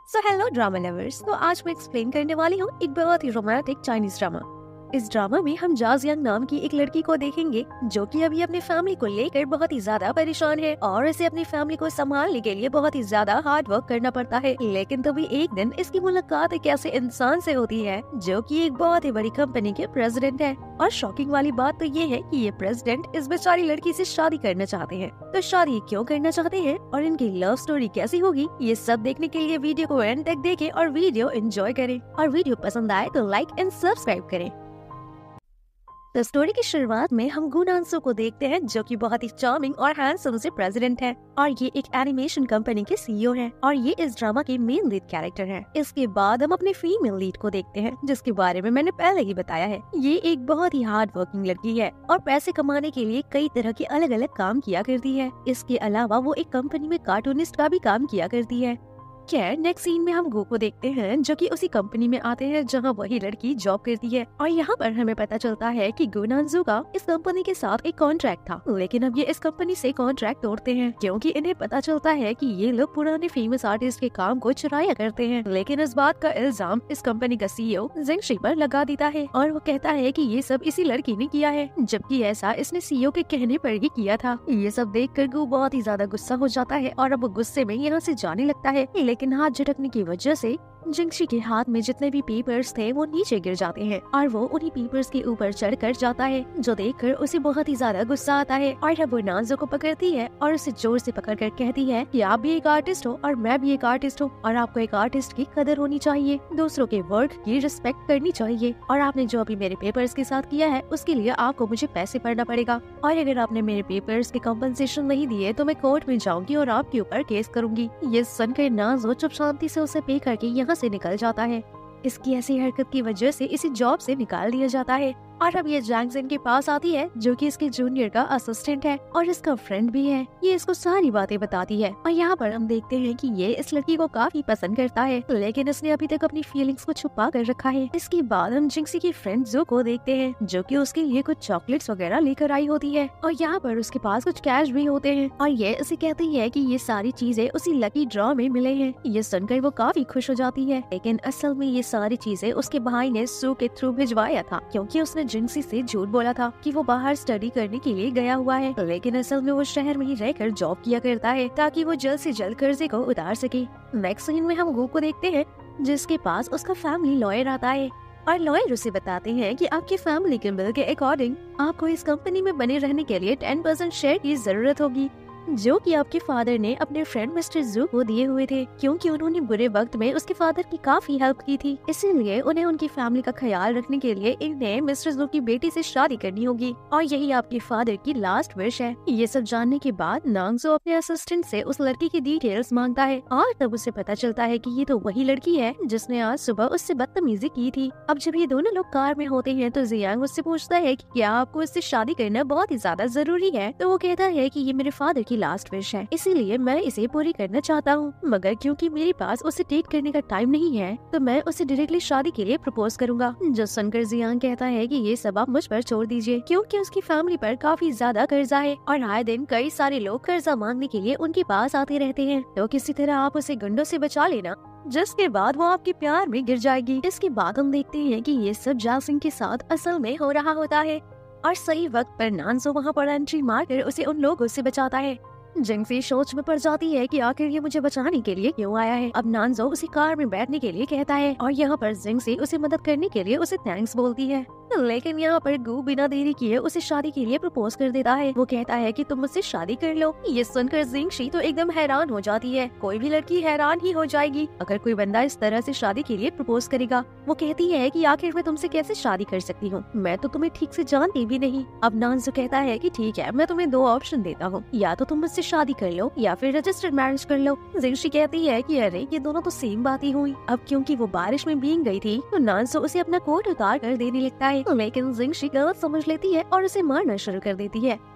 So hello drama lovers. तो आज मैं एक्सप्लेन करने वाली हूँ एक बहुत ही रोमांटिक चाइनीज ड्रामा। इस ड्रामा में हम जा जियांग नाम की एक लड़की को देखेंगे जो कि अभी अपने फैमिली को लेकर बहुत ही ज्यादा परेशान है और इसे अपनी फैमिली को संभालने के लिए बहुत ही ज्यादा हार्ड वर्क करना पड़ता है। लेकिन तभी एक दिन इसकी मुलाकात एक ऐसे इंसान से होती है जो कि एक बहुत ही बड़ी कंपनी के प्रेसिडेंट है। और शॉकिंग वाली बात तो ये है कि ये प्रेसिडेंट इस बेचारी लड़की से शादी करना चाहते हैं। तो शादी क्यों करना चाहते हैं और इनकी लव स्टोरी कैसी होगी, ये सब देखने के लिए वीडियो को एंड तक देखें और वीडियो एंजॉय करें। और वीडियो पसंद आए तो लाइक एंड सब्सक्राइब करें। तो स्टोरी की शुरुआत में हम गुनांसो को देखते हैं जो कि बहुत ही चार्मिंग और हैंडसम से प्रेसिडेंट है और ये एक एनिमेशन कंपनी के सीईओ हैं और ये इस ड्रामा के मेन लीड कैरेक्टर हैं। इसके बाद हम अपने फीमेल लीड को देखते हैं जिसके बारे में मैंने पहले ही बताया है। ये एक बहुत ही हार्ड वर्किंग लड़की है और पैसे कमाने के लिए कई तरह के अलग अलग काम किया करती है। इसके अलावा वो एक कंपनी में कार्टूनिस्ट का भी काम किया करती है। खैर नेक्स्ट सीन में हम गो को देखते हैं जो कि उसी कंपनी में आते हैं जहां वही लड़की जॉब करती है और यहाँ पर हमें पता चलता है कि गुनांजू का इस कंपनी के साथ एक कॉन्ट्रैक्ट था, लेकिन अब ये इस कंपनी से कॉन्ट्रैक्ट तोड़ते हैं क्योंकि इन्हें पता चलता है कि ये लोग पुराने फेमस आर्टिस्ट के काम को चुराया करते हैं। लेकिन इस बात का इल्जाम इस कंपनी का सीईओ जिंगशी पर लगा देता है और वो कहता है कि ये सब इसी लड़की ने किया है, जबकि ऐसा इसने सीईओ के कहने पर ही किया था। ये सब देख कर गो बहुत ही ज्यादा गुस्सा हो जाता है और अब वो गुस्से में यहाँ से जाने लगता है। लेकिन हाथ झटकने की वजह से जिंगशी के हाथ में जितने भी पेपर्स थे वो नीचे गिर जाते हैं और वो उन्हीं पेपर्स के ऊपर चढ़कर जाता है, जो देखकर उसे बहुत ही ज्यादा गुस्सा आता है और वो नाज़ो को पकड़ती है और उसे जोर से पकड़कर कहती है कि आप भी एक आर्टिस्ट हो और मैं भी एक आर्टिस्ट हूँ और आपको एक आर्टिस्ट की कदर होनी चाहिए, दूसरों के वर्क की रिस्पेक्ट करनी चाहिए और आपने जो अभी मेरे पेपर्स के साथ किया है उसके लिए आपको मुझे पैसे भरना पड़ेगा और अगर आपने मेरे पेपर्स के कॉम्पनसेशन नहीं दिए तो मैं कोर्ट में जाऊंगी और आपके ऊपर केस करूंगी। ये सुनकर नाज़ो चुप शांति से उसे पे करके यहाँ से निकल जाता है। इसकी ऐसी हरकत की वजह से इसे जॉब से निकाल दिया जाता है और अब ये जैंग जिन के पास आती है जो कि इसके जूनियर का असिस्टेंट है और इसका फ्रेंड भी है। ये इसको सारी बातें बताती है और यहाँ पर हम देखते हैं कि ये इस लड़की को काफी पसंद करता है, लेकिन इसने अभी तक अपनी फीलिंग्स को छुपा कर रखा है। इसके बाद हम जिंगसी की फ्रेंड जो को देखते हैं जो कि उसके लिए कुछ चॉकलेट्स वगैरह लेकर आई होती है और यहाँ पर उसके पास कुछ कैश भी होते हैं और ये उसे कहती है कि ये सारी चीजें उसी लकी ड्रॉ में मिले हैं। ये सुनकर वो काफी खुश हो जाती है, लेकिन असल में ये सारी चीजें उसके भाई ने सू के थ्रू भिजवाया था क्योंकि उसने जिंगसी से झूठ बोला था कि वो बाहर स्टडी करने के लिए गया हुआ है, लेकिन असल में वो शहर में ही रहकर जॉब किया करता है ताकि वो जल्द से जल्द कर्जे को उतार सके। नेक्स्ट सीन में हम गो को देखते हैं जिसके पास उसका फैमिली लॉयर आता है और लॉयर उसे बताते हैं कि आपकी फैमिली के बिल के अकॉर्डिंग आपको इस कंपनी में बने रहने के लिए 10% शेयर की जरूरत होगी जो कि आपके फादर ने अपने फ्रेंड मिस्टर जू को दिए हुए थे क्योंकि उन्होंने बुरे वक्त में उसके फादर की काफी हेल्प की थी, इसीलिए उन्हें उनकी फैमिली का ख्याल रखने के लिए इन्हें मिस्टर जू की बेटी से शादी करनी होगी और यही आपके फादर की लास्ट विश है। ये सब जानने के बाद नांगजो अपने असिस्टेंट से उस लड़की की डिटेल्स मांगता है और तब उसे पता चलता है कि ये तो वही लड़की है जिसने आज सुबह उससे बदतमीजी की थी। अब जब ये दोनों लोग कार में होते हैं तो जियांग उससे पूछता है कि क्या आपको इससे शादी करना बहुत ही ज्यादा जरूरी है, तो वो कहता है कि ये मेरे फादर की लास्ट विश है, इसीलिए मैं इसे पूरी करना चाहता हूँ, मगर क्योंकि मेरे पास उसे डेट करने का टाइम नहीं है तो मैं उसे डायरेक्टली शादी के लिए प्रपोज करूंगा। जो सुनकर जियांग कहता है कि ये सब आप मुझ पर छोड़ दीजिए क्योंकि उसकी फैमिली पर काफी ज्यादा कर्जा है और आए दिन कई सारे लोग कर्जा मांगने के लिए उनके पास आते रहते हैं, तो किसी तरह आप उसे गुंडों से बचा लेना, जिसके बाद वो आपके प्यार में गिर जाएगी। इसके बाद हम देखते हैं कि ये सब जाल सिंह के साथ असल में हो रहा होता है और सही वक्त पर नानसो वहाँ पर एंट्री मारकर उसे उन लोगों से बचाता है। जिंगसी सोच में पड़ जाती है कि आखिर ये मुझे बचाने के लिए क्यों आया है। अब नानजो उसे कार में बैठने के लिए कहता है और यहाँ पर जिंगसी उसे मदद करने के लिए उसे थैंक्स बोलती है, लेकिन यहाँ पर गू बिना देरी किए उसे शादी के लिए प्रपोज कर देता है। वो कहता है कि तुम मुझसे शादी कर लो। ये सुनकर जिंगशी तो एकदम हैरान हो जाती है, कोई भी लड़की हैरान ही हो जाएगी अगर कोई बंदा इस तरह से शादी के लिए प्रपोज करेगा। वो कहती है कि आखिर मैं तुमसे कैसे शादी कर सकती हूँ, मैं तो तुम्हें ठीक से जानती भी नहीं। अब नानजो कहता है कि ठीक है, मैं तुम्हें 2 ऑप्शन देता हूँ, या तो तुम मुझसे शादी कर लो या फिर रजिस्टर्ड मैरिज कर लो। जिंगशी कहती है कि अरे ये दोनों तो सेम बात ही हुई। अब क्योंकि वो बारिश में भीग गई थी तो नानजो उसे अपना कोट उतार कर देने लगता है, लेकिन जिंगशी गलत समझ लेती है और उसे मारना शुरू कर देती है।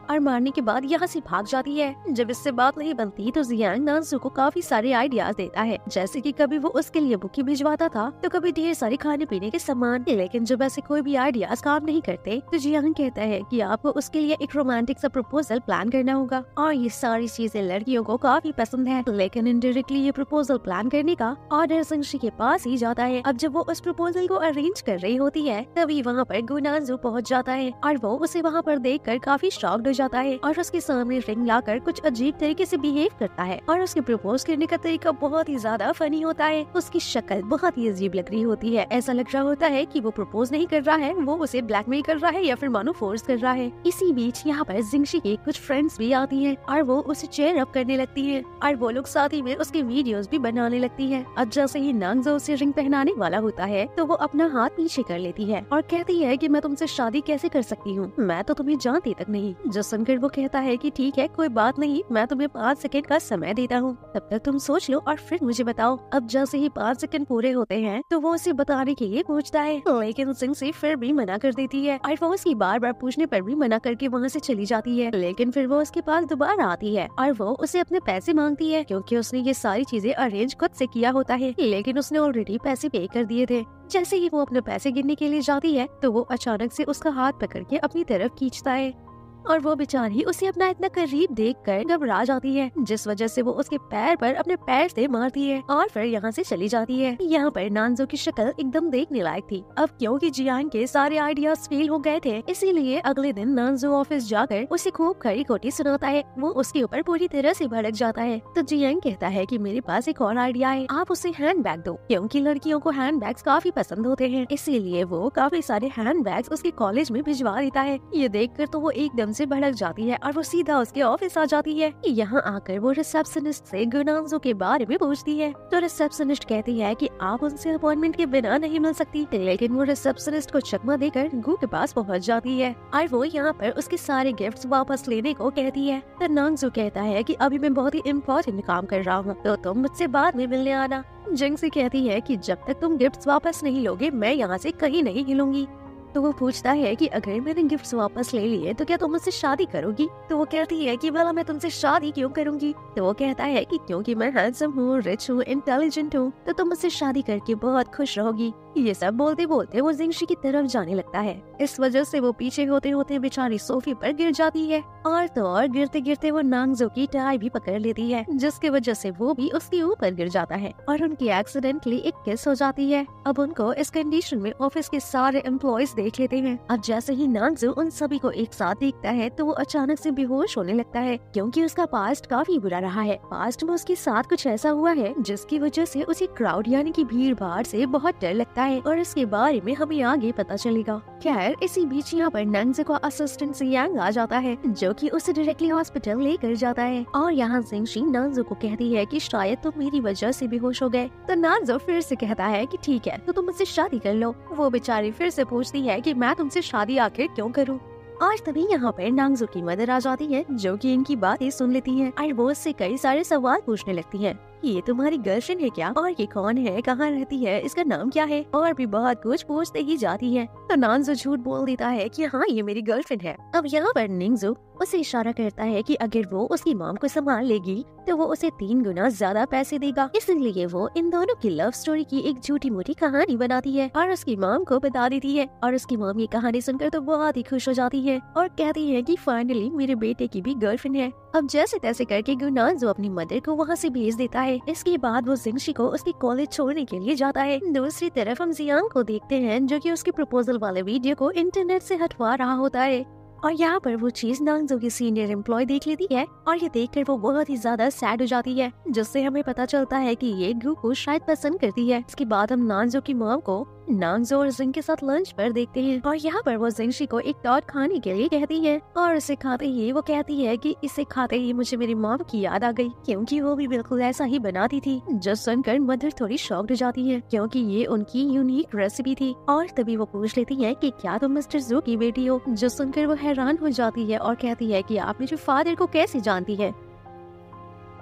और मारने के बाद यहाँ से भाग जाती है। जब इससे बात नहीं बनती तो जियांग नानसू को काफी सारे आइडियाज देता है, जैसे कि कभी वो उसके लिए बुकी भिजवाता था तो कभी ढेर सारे खाने पीने के सामान। लेकिन जब ऐसे कोई भी आइडियाज काम नहीं करते तो जियांग कहता है कि आपको उसके लिए एक रोमांटिक सा प्रपोजल प्लान करना होगा। और ये सारी चीजें लड़कियों को काफी पसंद है, लेकिन इनडायरेक्टली ये प्रपोजल प्लान करने का ऑर्डर जिंगशी के पास ही जाता है। अब जब वो उस प्रपोजल को अरेंज कर रही होती है तभी वहाँ पर गुनांजू पहुँच जाता है और वो उसे वहाँ पर देखकर काफी शॉक्ड हो जाता है और उसके सामने रिंग लाकर कुछ अजीब तरीके से बिहेव करता है और उसके प्रपोज करने का तरीका बहुत ही ज्यादा फनी होता है। उसकी शक्ल बहुत ही अजीब लग रही होती है, ऐसा लग रहा होता है कि वो प्रपोज नहीं कर रहा है, वो उसे ब्लैकमेल कर रहा है या फिर मानो फोर्स कर रहा है। इसी बीच यहाँ पर जिंगशी की कुछ फ्रेंड्स भी आती हैं और वो उसे चेयर अप करने लगती हैं और वो लोग साथ ही में उसके वीडियोस भी बनाने लगती हैं। अब जैसे ही नांगजो उसे रिंग पहनाने वाला होता है तो वो अपना हाथ पीछे कर लेती है और कहती है कि मैं तुमसे शादी कैसे कर सकती हूँ, मैं तो तुम्हें जानती तक नहीं। जो सुनकर वो कहता है कि ठीक है कोई बात नहीं, मैं तुम्हें 5 सेकंड का समय देता हूँ, तब तक तुम सोच लो और फिर मुझे बताओ। अब जैसे ही 5 सेकंड पूरे होते हैं तो वो उसे बताने के लिए पूछता है, लेकिन जिंगशी फिर भी मना कर देती है और वो उसकी बार बार पूछने पर भी मना करके वहाँ से चली जाती है। लेकिन फिर वो उसके पास दोबारा आती है और वो उसे अपने पैसे मांगती है क्योंकि उसने ये सारी चीजें अरेंज खुद से किया होता है, लेकिन उसने ऑलरेडी पैसे पे कर दिए थे। जैसे ही वो अपने पैसे गिनने के लिए जाती है तो वो अचानक से उसका हाथ पकड़ के अपनी तरफ खींचता है और वो बेचारी उसे अपना इतना करीब देखकर घबरा जाती है, जिस वजह से वो उसके पैर पर अपने पैर से मारती है और फिर यहाँ से चली जाती है। यहाँ पर नानजो की शक्ल एकदम देखने लायक थी। अब क्योंकि जियांग के सारे आइडियाज फेल हो गए थे, इसीलिए अगले दिन नानजो ऑफिस जाकर उसे खूब खरी खोटी सुनाता है। वो उसके ऊपर पूरी तरह से भड़क जाता है तो जियांग कहता है कि मेरे पास एक और आइडिया है, आप उसे हैंड बैग दो, क्योंकि लड़कियों को हैंड बैग्स काफी पसंद होते हैं। इसीलिए वो काफी सारे हैंड बैग्स उसके कॉलेज में भिजवा देता है। ये देखकर तो वो एकदम से भड़क जाती है और वो सीधा उसके ऑफिस आ जाती है। यहाँ आकर वो रिसेप्शनिस्ट से गुनांजो के बारे में पूछती है तो रिसेप्शनिस्ट कहती है कि आप उनसे अपॉइंटमेंट के बिना नहीं मिल सकती, लेकिन वो रिसेप्शनिस्ट को चकमा देकर गु के पास पहुँच जाती है और वो यहाँ पर उसके सारे गिफ्ट्स वापस लेने को कहती है। तो नांगजो कहता है कि अभी मैं बहुत ही इम्पोर्टेंट काम कर रहा हूँ तो तुम मुझसे बाद में मिलने आना। जिंगशी कहती है कि जब तक तुम गिफ्ट्स वापस नहीं लोगे मैं यहाँ से कहीं नहीं हिलूंगी। तो वो पूछता है कि अगर मैंने गिफ्ट्स वापस ले लिए तो क्या तुम मुझसे शादी करोगी? तो वो कहती है कि भला मैं तुमसे शादी क्यों करूंगी? तो वो कहता है कि क्योंकि मैं हैंडसम हूँ, रिच हूँ, इंटेलिजेंट हूँ, तो तुम मुझसे शादी करके बहुत खुश रहोगी। ये सब बोलते बोलते वो जिंगशी की तरफ जाने लगता है। इस वजह से वो पीछे होते होते बेचारी सोफे पर गिर जाती है और तो और गिरते गिरते वो नांगजो की टाई भी पकड़ लेती है, जिसकी वजह से वो भी उसके ऊपर गिर जाता है और उनकी एक्सीडेंटली एक किस हो जाती है। अब उनको इस कंडीशन में ऑफिस के सारे एम्प्लॉयज देख लेते हैं। अब जैसे ही नांगजो उन सभी को एक साथ देखता है तो वो अचानक से बेहोश होने लगता है, क्योंकि उसका पास्ट काफी बुरा रहा है। पास्ट में उसके साथ कुछ ऐसा हुआ है जिसकी वजह से उसे क्राउड यानी कि भीड़ भाड़ से बहुत डर लगता है और इसके बारे में हमें आगे पता चलेगा। खैर इसी बीच यहाँ पर नांगजो का असिस्टेंट जियांग आ जाता है जो कि उसे डायरेक्टली हॉस्पिटल लेकर जाता है और यहाँ जिंगशी नांगजो को कहती है कि शायद तुम मेरी वजह से बेहोश हो गए। तो नांगजो फिर से कहता है कि ठीक है तो तुम मुझसे शादी कर लो। वो बेचारी फिर से पूछती है कि मैं तुमसे शादी आखिर क्यों करूं? आज तभी यहाँ पर नांगजो की मदर आ जाती है जो कि इनकी बातें सुन लेती है और वो उससे कई सारे सवाल पूछने लगती है। ये तुम्हारी गर्लफ्रेंड है क्या? और ये कौन है, कहाँ रहती है, इसका नाम क्या है? और भी बहुत कुछ पूछते ही जाती है। तो नांगजो झूठ बोल देता है कि हाँ ये मेरी गर्लफ्रेंड है। अब यहाँ पर निंगजो उसे इशारा करता है कि अगर वो उसकी मॉम को संभाल लेगी तो वो उसे 3 गुना ज्यादा पैसे देगा। इसलिए वो इन दोनों की लव स्टोरी की एक झूठी मूठी कहानी बनाती है और उसकी मॉम को बता देती है और उसकी मॉम ये कहानी सुनकर तो बहुत ही खुश हो जाती है और कहती है कि फाइनली मेरे बेटे की भी गर्लफ्रेंड है। अब जैसे तैसे करके गुनांजो अपनी मदर को वहाँ से भेज देता है। इसके बाद वो जिंगशी को उसके कॉलेज छोड़ने के लिए जाता है। दूसरी तरफ हम जियांग को देखते हैं जो कि उसके प्रपोजल वाले वीडियो को इंटरनेट से हटवा रहा होता है और यहाँ पर वो चीज नांगजो की सीनियर एम्प्लॉय देख लेती है और ये देखकर वो बहुत ही ज्यादा सैड हो जाती है, जिससे हमें पता चलता है कि ये गु को शायद पसंद करती है। इसके बाद हम नांगजो की मॉम को नांगजो और जिंग के साथ लंच पर देखते हैं और यहाँ पर वो जिंगशी को एक टॉट खाने के लिए कहती है और इसे खाते ही वो कहती है कि इसे खाते ही मुझे मेरी मॉम की याद आ गई, क्योंकि वो भी बिल्कुल ऐसा ही बनाती थी। जो सुनकर मदर थोड़ी शॉक्ड हो जाती है क्योंकि ये उनकी यूनिक रेसिपी थी और तभी वो पूछ लेती है कि क्या तुम मिस्टर जू की बेटी हो? जो सुनकर वो हैरान हो जाती है और कहती है कि आप मेरे फादर को कैसे जानती है?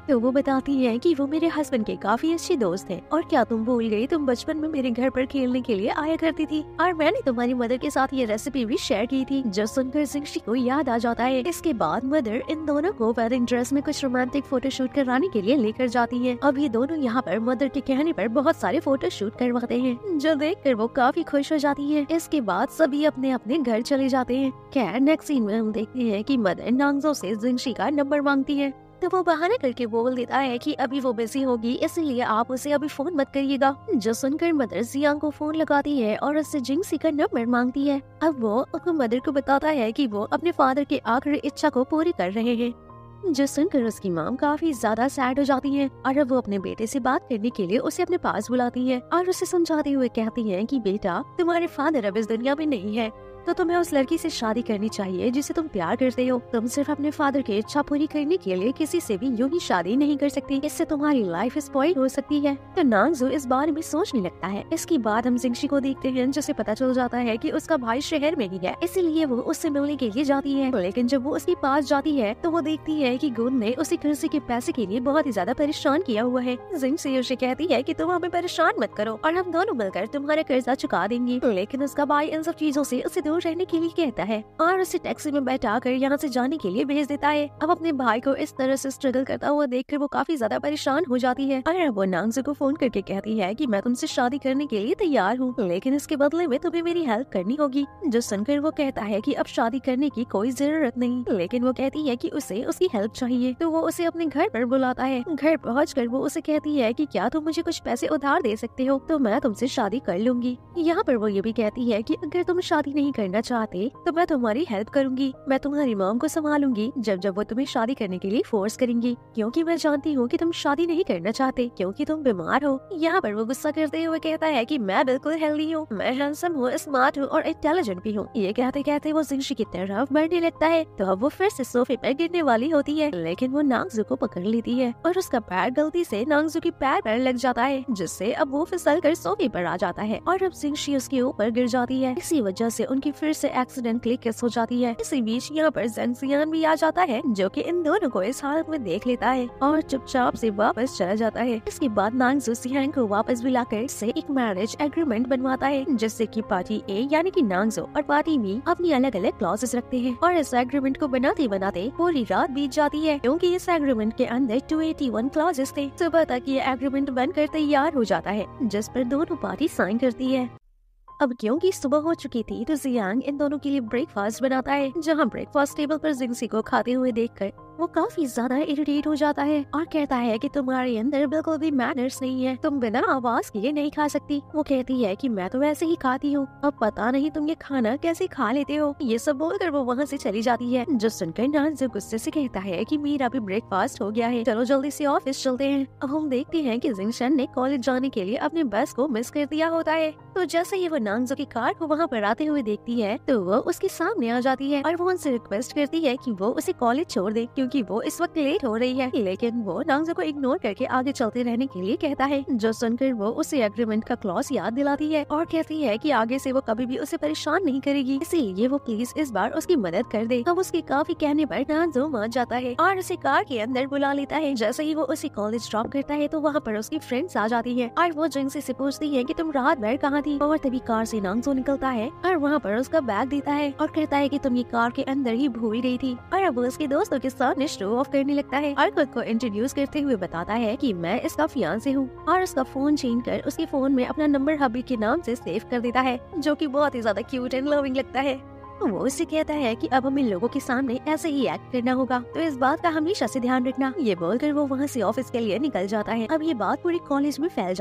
तो वो बताती है कि वो मेरे हस्बैंड के काफी अच्छे दोस्त हैं और क्या तुम भूल गई, तुम बचपन में मेरे घर पर खेलने के लिए आया करती थी और मैंने तुम्हारी मदर के साथ ये रेसिपी भी शेयर की थी। जो सुनकर जिंगशी को याद आ जाता है। इसके बाद मदर इन दोनों को वेडिंग ड्रेस में कुछ रोमांटिक फोटोशूट कराने के लिए लेकर जाती है। अब ये दोनों यहाँ पर मदर के कहने पर बहुत सारे फोटोशूट करवाते हैं, जो देखकर वो काफी खुश हो जाती है। इसके बाद सभी अपने अपने घर चले जाते हैं। खैर नेक्स्ट सीन में हम देखते हैं कि मदर नांगजो से जिंगशी का नंबर मांगती है, तो वो बहाने करके बोल देता है कि अभी वो बिजी होगी, इसलिए आप उसे अभी फोन मत करिएगा। जो सुनकर मदर जियांग को फोन लगाती है और उससे जिंगशी का नंबर मांगती है। अब वो अपने मदर को बताता है कि वो अपने फादर की आखिरी इच्छा को पूरी कर रहे हैं। जो सुनकर उसकी माम काफी ज्यादा सैड हो जाती है और अब वो अपने बेटे से बात करने के लिए उसे अपने पास बुलाती है और उसे समझाते हुए कहती है कि बेटा, तुम्हारे फादर अब इस दुनिया में नहीं है, तो तुम्हें उस लड़की से शादी करनी चाहिए जिसे तुम प्यार करते हो। तुम सिर्फ अपने फादर की इच्छा पूरी करने के लिए किसी से भी यूं ही शादी नहीं कर सकती, इससे तुम्हारी लाइफ स्पॉइल हो सकती है। तो नांगजो इस बारे में सोचने लगता है। इसके बाद हम जिंगशी को देखते हैं, जिसे पता चल जाता है कि उसका भाई शहर में ही है, इसीलिए वो उससे मिलने के लिए जाती है। लेकिन जब वो उसके पास जाती है तो वो देखती है कि गुन ने उसे कर्जे के पैसे के लिए बहुत ही ज्यादा परेशान किया हुआ है। जिंगशी उसे कहती है कि तुम हमें परेशान मत करो और हम दोनों मिलकर तुम्हारा कर्जा चुका देंगे। लेकिन उसका भाई इन सब चीजों से उसे दूर रहने के लिए कहता है और उसे टैक्सी में बैठाकर यहाँ से जाने के लिए भेज देता है। अब अपने भाई को इस तरह से स्ट्रगल करता हुआ देखकर वो काफी ज्यादा परेशान हो जाती है और अब वो नांगजो को फोन करके कहती है कि मैं तुमसे शादी करने के लिए तैयार हूँ, लेकिन इसके बदले में तुम्हें मेरी हेल्प करनी होगी। जो सुनकर वो कहता है कि अब शादी करने की कोई जरूरत नहीं, लेकिन वो कहती है कि उसे उसकी हेल्प चाहिए। तो वो उसे अपने घर पर बुलाता है। घर पहुँचकर वो उसे कहती है कि क्या तुम मुझे कुछ पैसे उधार दे सकते हो, तो मैं तुमसे शादी कर लूंगी। यहाँ पर वो ये भी कहती है कि अगर तुम शादी नहीं करना चाहते तो मैं तुम्हारी हेल्प करूंगी, मैं तुम्हारी मॉम को संभालूंगी जब जब वो तुम्हें शादी करने के लिए फोर्स करेंगी, क्योंकि मैं जानती हूँ कि तुम शादी नहीं करना चाहते क्योंकि तुम बीमार हो। यहाँ पर वो गुस्सा करते हुए कहता है कि मैं बिल्कुल हेल्दी हूँ, मैं हैंडसम हूँ, स्मार्ट हूँ और इंटेलिजेंट भी हूँ। ये कहते कहते वो जिंगशी की तरफ बढ़ने लगता है। तो अब वो फिर से सोफे पर गिरने वाली होती है, लेकिन वो नांगजो को पकड़ लेती है और उसका पैर गलती से नांगजो की पैर पर लग जाता है, जिससे अब वो फिसल कर सोफे पर आ जाता है और अब जिंगशी उसके ऊपर गिर जाती है। इसी वजह से उनकी फिर से एक्सीडेंटली किस हो जाती है। इसी बीच यहाँ पर जेंग जियांग भी आ जाता है, जो कि इन दोनों को इस हालत में देख लेता है और चुपचाप से वापस चला जाता है। इसके बाद नांगजो जियांग को वापस बुलाकर से एक मैरिज एग्रीमेंट बनवाता है, जिससे कि पार्टी ए यानी कि नांगजो और पार्टी बी अपनी अलग अलग क्लॉजेस रखते हैं और इस एग्रीमेंट को बनाते बनाते पूरी रात बीत जाती है, क्योंकि इस एग्रीमेंट के अंदर 281 क्लॉजेस थे। सुबह तक ये एग्रीमेंट बनकर तैयार हो जाता है, जिस पर दोनों पार्टी साइन करती है। अब क्योंकि सुबह हो चुकी थी तो जियांग इन दोनों के लिए ब्रेकफास्ट बनाता है, जहां ब्रेकफास्ट टेबल पर जिंगशी को खाते हुए देखकर वो काफी ज्यादा इरिटेट हो जाता है और कहता है कि तुम्हारे अंदर बिल्कुल भी मैनर्स नहीं है, तुम बिना आवाज किए नहीं खा सकती। वो कहती है कि मैं तो वैसे ही खाती हूँ, अब पता नहीं तुम ये खाना कैसे खा लेते हो। ये सब बोलकर वो वहाँ से चली जाती है। जो सुनकर नांगजो गुस्से से कहता है कि मेरा भी ब्रेकफास्ट हो गया है, चलो जल्दी से ऑफिस चलते हैं। अब हम देखते हैं कि जिंगशन ने कॉलेज जाने के लिए अपने बस को मिस कर दिया होता है। तो जैसे ही वो नांगजो की कार को वहाँ पर आते हुए देखती है तो वो उसके सामने आ जाती है और वो उनसे रिक्वेस्ट करती है कि वो उसे कॉलेज छोड़ दे, क्योंकि वो इस वक्त लेट हो रही है। लेकिन वो नांगजो को इग्नोर करके आगे चलते रहने के लिए कहता है। जो सुनकर वो उसे एग्रीमेंट का क्लॉज याद दिलाती है और कहती है कि आगे से वो कभी भी उसे परेशान नहीं करेगी, इसीलिए वो प्लीज इस बार उसकी मदद कर दे। अब उसके काफी कहने पर नांगजो मान जाता है और उसे कार के अंदर बुला लेता है। जैसे ही वो उसे कॉलेज ड्रॉप करता है तो वहाँ पर उसकी फ्रेंड्स आ जाती है और वो जिंगशी से पूछती है कि तुम रात भर कहाँ थी। और तभी कार से नांगजो निकलता है और वहाँ पर उसका बैग देता है और कहता है कि तुम ये कार के अंदर ही भूल गई थी। और अब वो उसके दोस्तों के सामने शो ऑफ करने लगता है और खुद को इंट्रोड्यूस करते हुए बताता है कि मैं इसका फियांसे हूँ और उसका फोन छीन कर उसके फोन में अपना नंबर हबी के नाम से सेव कर देता है, जो कि बहुत ही ज्यादा क्यूट एंड लविंग लगता है। वो उससे कहता है कि अब हमें लोगों के सामने ऐसे ही एक्ट करना होगा, तो इस बात का हमेशा से ध्यान रखना। ये बोलकर वो वहाँ से ऑफिस के लिए निकल जाता है। अब ये बात पूरी कॉलेज में फैल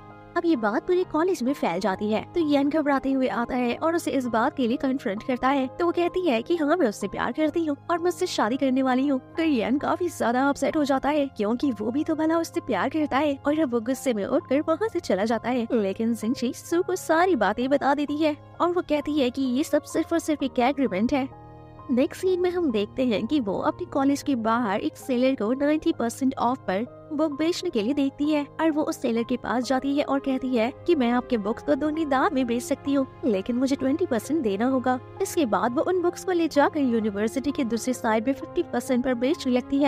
जाती है। तो येन घबराते हुए आता है और उसे इस बात के लिए कन्फ्रंट करता है। तो वो कहती है कि हाँ, मैं उससे प्यार करती हूँ और मैं उससे शादी करने वाली हूँ। तो येन काफी ज्यादा अपसेट हो जाता है, क्योंकि वो भी तो भला उससे प्यार करता है। और अब वो गुस्से में उठकर वहाँ से चला जाता है। लेकिन जिंगशी सू को सारी बातें बता देती है और वो कहती है कि ये सब सिर्फ और सिर्फ एक एग्रीमेंट है। नेक्स्ट सीन में हम देखते हैं कि वो अपने कॉलेज के बाहर एक सेलर को 90% ऑफ पर बुक बेचने के लिए देखती है और वो उस सेलर के पास जाती है और कहती है कि मैं आपके बुक्स को दोनों दाम में बेच सकती हूँ, लेकिन मुझे 20% देना होगा। इसके बाद वो उन बुक्स को ले जाकर यूनिवर्सिटी के दूसरी साइड में 50% पर बेचने लगती है।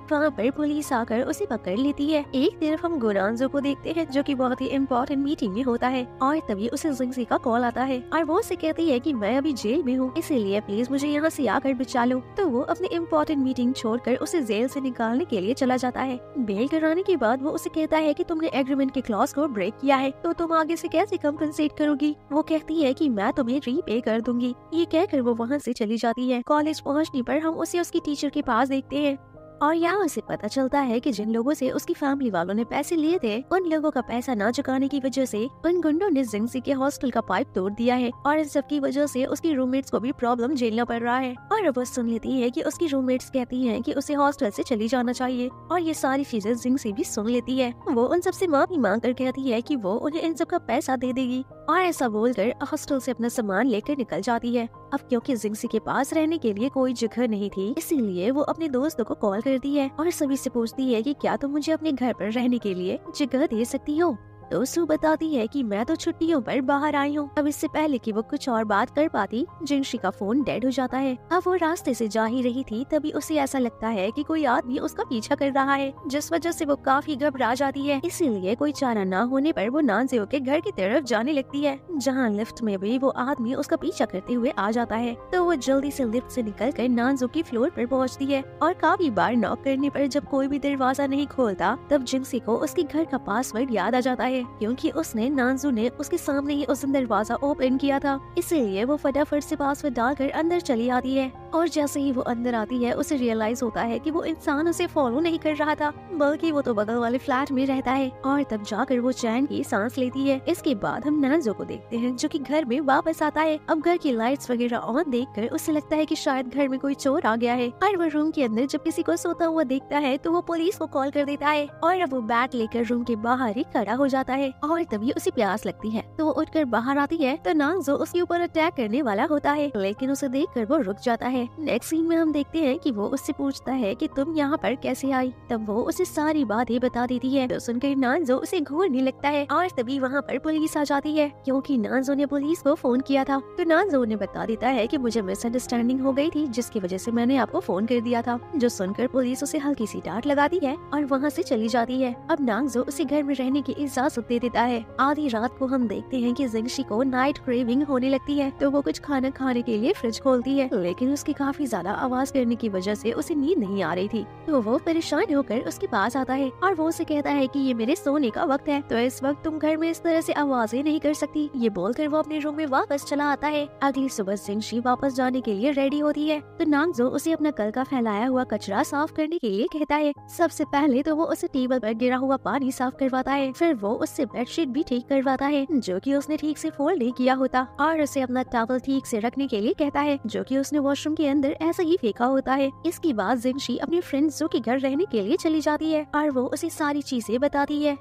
वहाँ पर पुलिस आकर उसे पकड़ लेती है। एक तरफ हम गुनांजो को देखते हैं जो कि बहुत ही इम्पोर्टेंट मीटिंग में होता है और तभी उसे जिंगसी का कॉल आता है और वो उसे कहती है कि मैं अभी जेल में हूँ, इसीलिए प्लीज मुझे यहाँ से आकर बचा लो। तो वो अपनी इम्पोर्टेंट मीटिंग छोड़कर उसे जेल से निकालने के लिए चला जाता है। बेल कराने के बाद वो उसे कहता है कि तुमने एग्रीमेंट के क्लॉज को ब्रेक किया है तो तुम आगे से कैसे कम्पनसेट करोगी। वो कहती है कि मैं तुम्हें रीपे कर दूंगी। ये कहकर वो वहाँ से चली जाती है। कॉलेज पहुँचने पर हम उसे उसकी टीचर के पास देखते हैं और यहाँ उसे पता चलता है कि जिन लोगों से उसकी फैमिली वालों ने पैसे लिए थे उन लोगों का पैसा न चुकाने की वजह से उन गुंडों ने जिंगसी के हॉस्टल का पाइप तोड़ दिया है और इन सब की वजह से उसकी रूममेट्स को भी प्रॉब्लम झेलना पड़ रहा है। और वो सुन लेती है कि उसकी रूममेट्स कहती हैं कि उसे हॉस्टल से चली जाना चाहिए और ये सारी चीजें जिंगसी भी सुन लेती है। वो उन सबसे माफी मांग कर कहती है कि वो उन्हें इन सब का पैसा दे देगी और ऐसा बोलकर हॉस्टल से अपना सामान लेकर निकल जाती है। अब क्योंकि जिंगसी के पास रहने के लिए कोई जगह नहीं थी इसीलिए वो अपने दोस्तों को कॉल करती है और सभी से पूछती है कि क्या तुम मुझे अपने घर पर रहने के लिए जगह दे सकती हो। तो सू बताती है कि मैं तो छुट्टियों पर बाहर आई हूँ। अब इससे पहले कि वो कुछ और बात कर पाती जिंगसी का फोन डेड हो जाता है। अब वो रास्ते से जा ही रही थी तभी उसे ऐसा लगता है कि कोई आदमी उसका पीछा कर रहा है जिस वजह से वो काफी घबरा जाती है। इसीलिए कोई चारा ना होने पर वो नानजियो के घर की तरफ जाने लगती है जहाँ लिफ्ट में भी वो आदमी उसका पीछा करते हुए आ जाता है। तो वो जल्दी से लिफ्ट से निकल कर नानजियो की फ्लोर पर पहुँचती है और काफी बार नॉक करने पर जब कोई भी दरवाजा नहीं खोलता तब जिंगसी को उसके घर का पासवर्ड याद आ जाता है क्योंकि उसने नानजू ने उसके सामने ही उस दरवाजा ओपन किया था। इसीलिए वो फटाफट से पासवर्ड डालकर अंदर चली आती है और जैसे ही वो अंदर आती है उसे रियलाइज होता है कि वो इंसान उसे फॉलो नहीं कर रहा था बल्कि वो तो बगल वाले फ्लैट में रहता है और तब जाकर वो चैन की सांस लेती है। इसके बाद हम नानजो को देखते हैं जो कि घर में वापस आता है। अब घर की लाइट्स वगैरह ऑन देखकर उसे लगता है कि शायद घर में कोई चोर आ गया है और वो रूम के अंदर जब किसी को सोता हुआ देखता है तो वो पुलिस को कॉल कर देता है और अब वो बैग लेकर रूम के बाहर ही खड़ा हो जाता है और तभी उसे प्यास लगती है तो वो उठकर बाहर आती है तो नानजो उसके ऊपर अटैक करने वाला होता है लेकिन उसे देखकर वो रुक जाता है। नेक्स्ट सीन में हम देखते हैं कि वो उससे पूछता है कि तुम यहाँ पर कैसे आई। तब वो उसे सारी बातें बता देती है तो सुनकर नानजो उसे घूरने लगता है और तभी वहाँ पर पुलिस आ जाती है क्योंकि नानजो ने पुलिस को फोन किया था। तो नानजो ने बता देता है कि मुझे मिसअंडरस्टैंडिंग हो गई थी जिसकी वजह से मैंने आपको फोन कर दिया था। जो सुनकर पुलिस उसे हल्की सी डांट लगाती है और वहाँ से चली जाती है। अब नानजो उसे घर में रहने की इजाजत दे देता है। आधी रात को हम देखते हैं कि जिंगसी को नाइट क्रेविंग होने लगती है तो वो कुछ खाना खाने के लिए फ्रिज खोलती है लेकिन उसकी काफी ज्यादा आवाज करने की वजह से उसे नींद नहीं आ रही थी। तो वो परेशान होकर उसके पास आता है और वो उसे कहता है कि ये मेरे सोने का वक्त है तो इस वक्त तुम घर में इस तरह से आवाजें नहीं कर सकती। ये बोलकर वो अपने रूम में वापस चला आता है। अगली सुबह जिंगसी वापस जाने के लिए रेडी होती है तो नानजो उसे अपना कल का फैलाया हुआ कचरा साफ करने के लिए कहता है। सबसे पहले तो वो उसे टेबल पर गिरा हुआ पानी साफ करवाता है फिर वो उससे बेडशीट भी ठीक करवाता है जो कि उसने ठीक से फोल्ड नहीं किया होता और उसे अपना टॉवल ठीक से रखने के लिए कहता है जो कि उसने वॉशरूम के अंदर ऐसा ही फेंका होता है। इसके बाद जिंगसी अपने फ्रेंड्स जो के घर रहने के लिए चली जाती है और वो उसे सारी चीजें बताती है।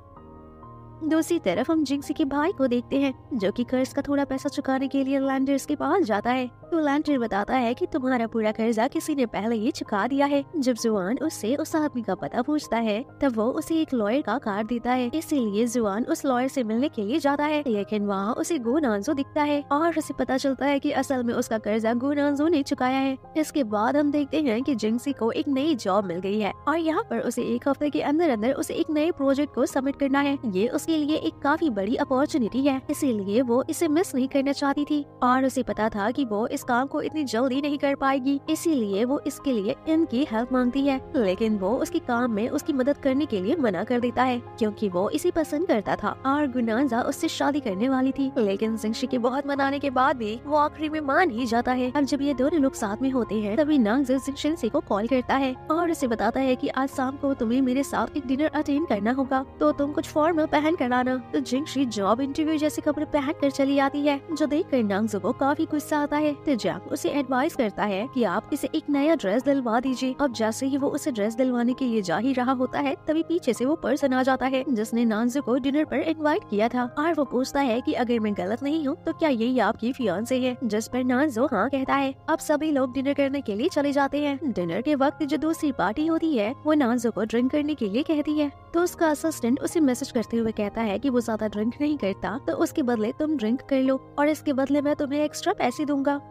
दूसरी तरफ हम जिंगसी के भाई को देखते हैं जो कि कर्ज का थोड़ा पैसा चुकाने के लिए लैंडर्स के पास जाता है। तो लैंडर बताता है कि तुम्हारा पूरा कर्जा किसी ने पहले ही चुका दिया है। जब जुआन उससे उस आदमी का पता पूछता है तब वो उसे एक लॉयर का कार्ड देता है। इसीलिए जुआन उस लॉयर से मिलने के लिए जाता है लेकिन वहाँ उसे गुनांजो दिखता है और उसे पता चलता है कि असल में उसका कर्जा गुनांजो ने चुकाया है। इसके बाद हम देखते हैं कि जिंगसी को एक नई जॉब मिल गई है और यहाँ पर उसे एक हफ्ते के अंदर अंदर उसे एक नए प्रोजेक्ट को सबमिट करना है। ये उसके लिए एक काफी बड़ी अपॉर्चुनिटी है इसीलिए वो इसे मिस नहीं करना चाहती थी और उसे पता था कि वो इस काम को इतनी जल्दी नहीं कर पाएगी इसीलिए वो इसके लिए इनकी हेल्प मांगती है लेकिन वो उसके काम में उसकी मदद करने के लिए मना कर देता है क्योंकि वो इसे पसंद करता था और गुनांजा उससे शादी करने वाली थी। लेकिन जिंगसी के बहुत मनाने के बाद भी वो आखिरी में मान ही जाता है। अब जब ये दोनों लोग साथ में होते हैं तभी नांगजो जिंगसी को कॉल करता है और उसे बताता है कि आज शाम को तुम्हें मेरे साथ एक डिनर अटेंड करना होगा तो तुम कुछ फॉर्मल पहन कर आना। तो जिंगसी जॉब इंटरव्यू जैसे कपड़े पहन कर चली आती है जो देखकर नांगजो को काफी गुस्सा आता है। तो जैक उसे एडवाइस करता है कि आप इसे एक नया ड्रेस दिलवा दीजिए। अब जैसे ही वो उसे ड्रेस दिलवाने के लिए जा ही रहा होता है तभी पीछे से वो पर्सन आ जाता है जिसने नांगजो को डिनर पर इनवाइट किया था और वो पूछता है कि अगर मैं गलत नहीं हूँ तो क्या यही आपकी फियांसे है। जिस पर नांगजो हाँ कहता है। अब सभी लोग डिनर करने के लिए चले जाते हैं। डिनर के वक्त जो दूसरी पार्टी होती है वो नांगजो को ड्रिंक करने के लिए कहती है तो उसका असिस्टेंट उसे मैसेज करते हुए कहता है कि वो ज्यादा ड्रिंक नहीं करता तो उसके बदले तुम ड्रिंक कर लो और इसके बदले मैं तुम्हें एक्स्ट्रा पैसे दूंगा।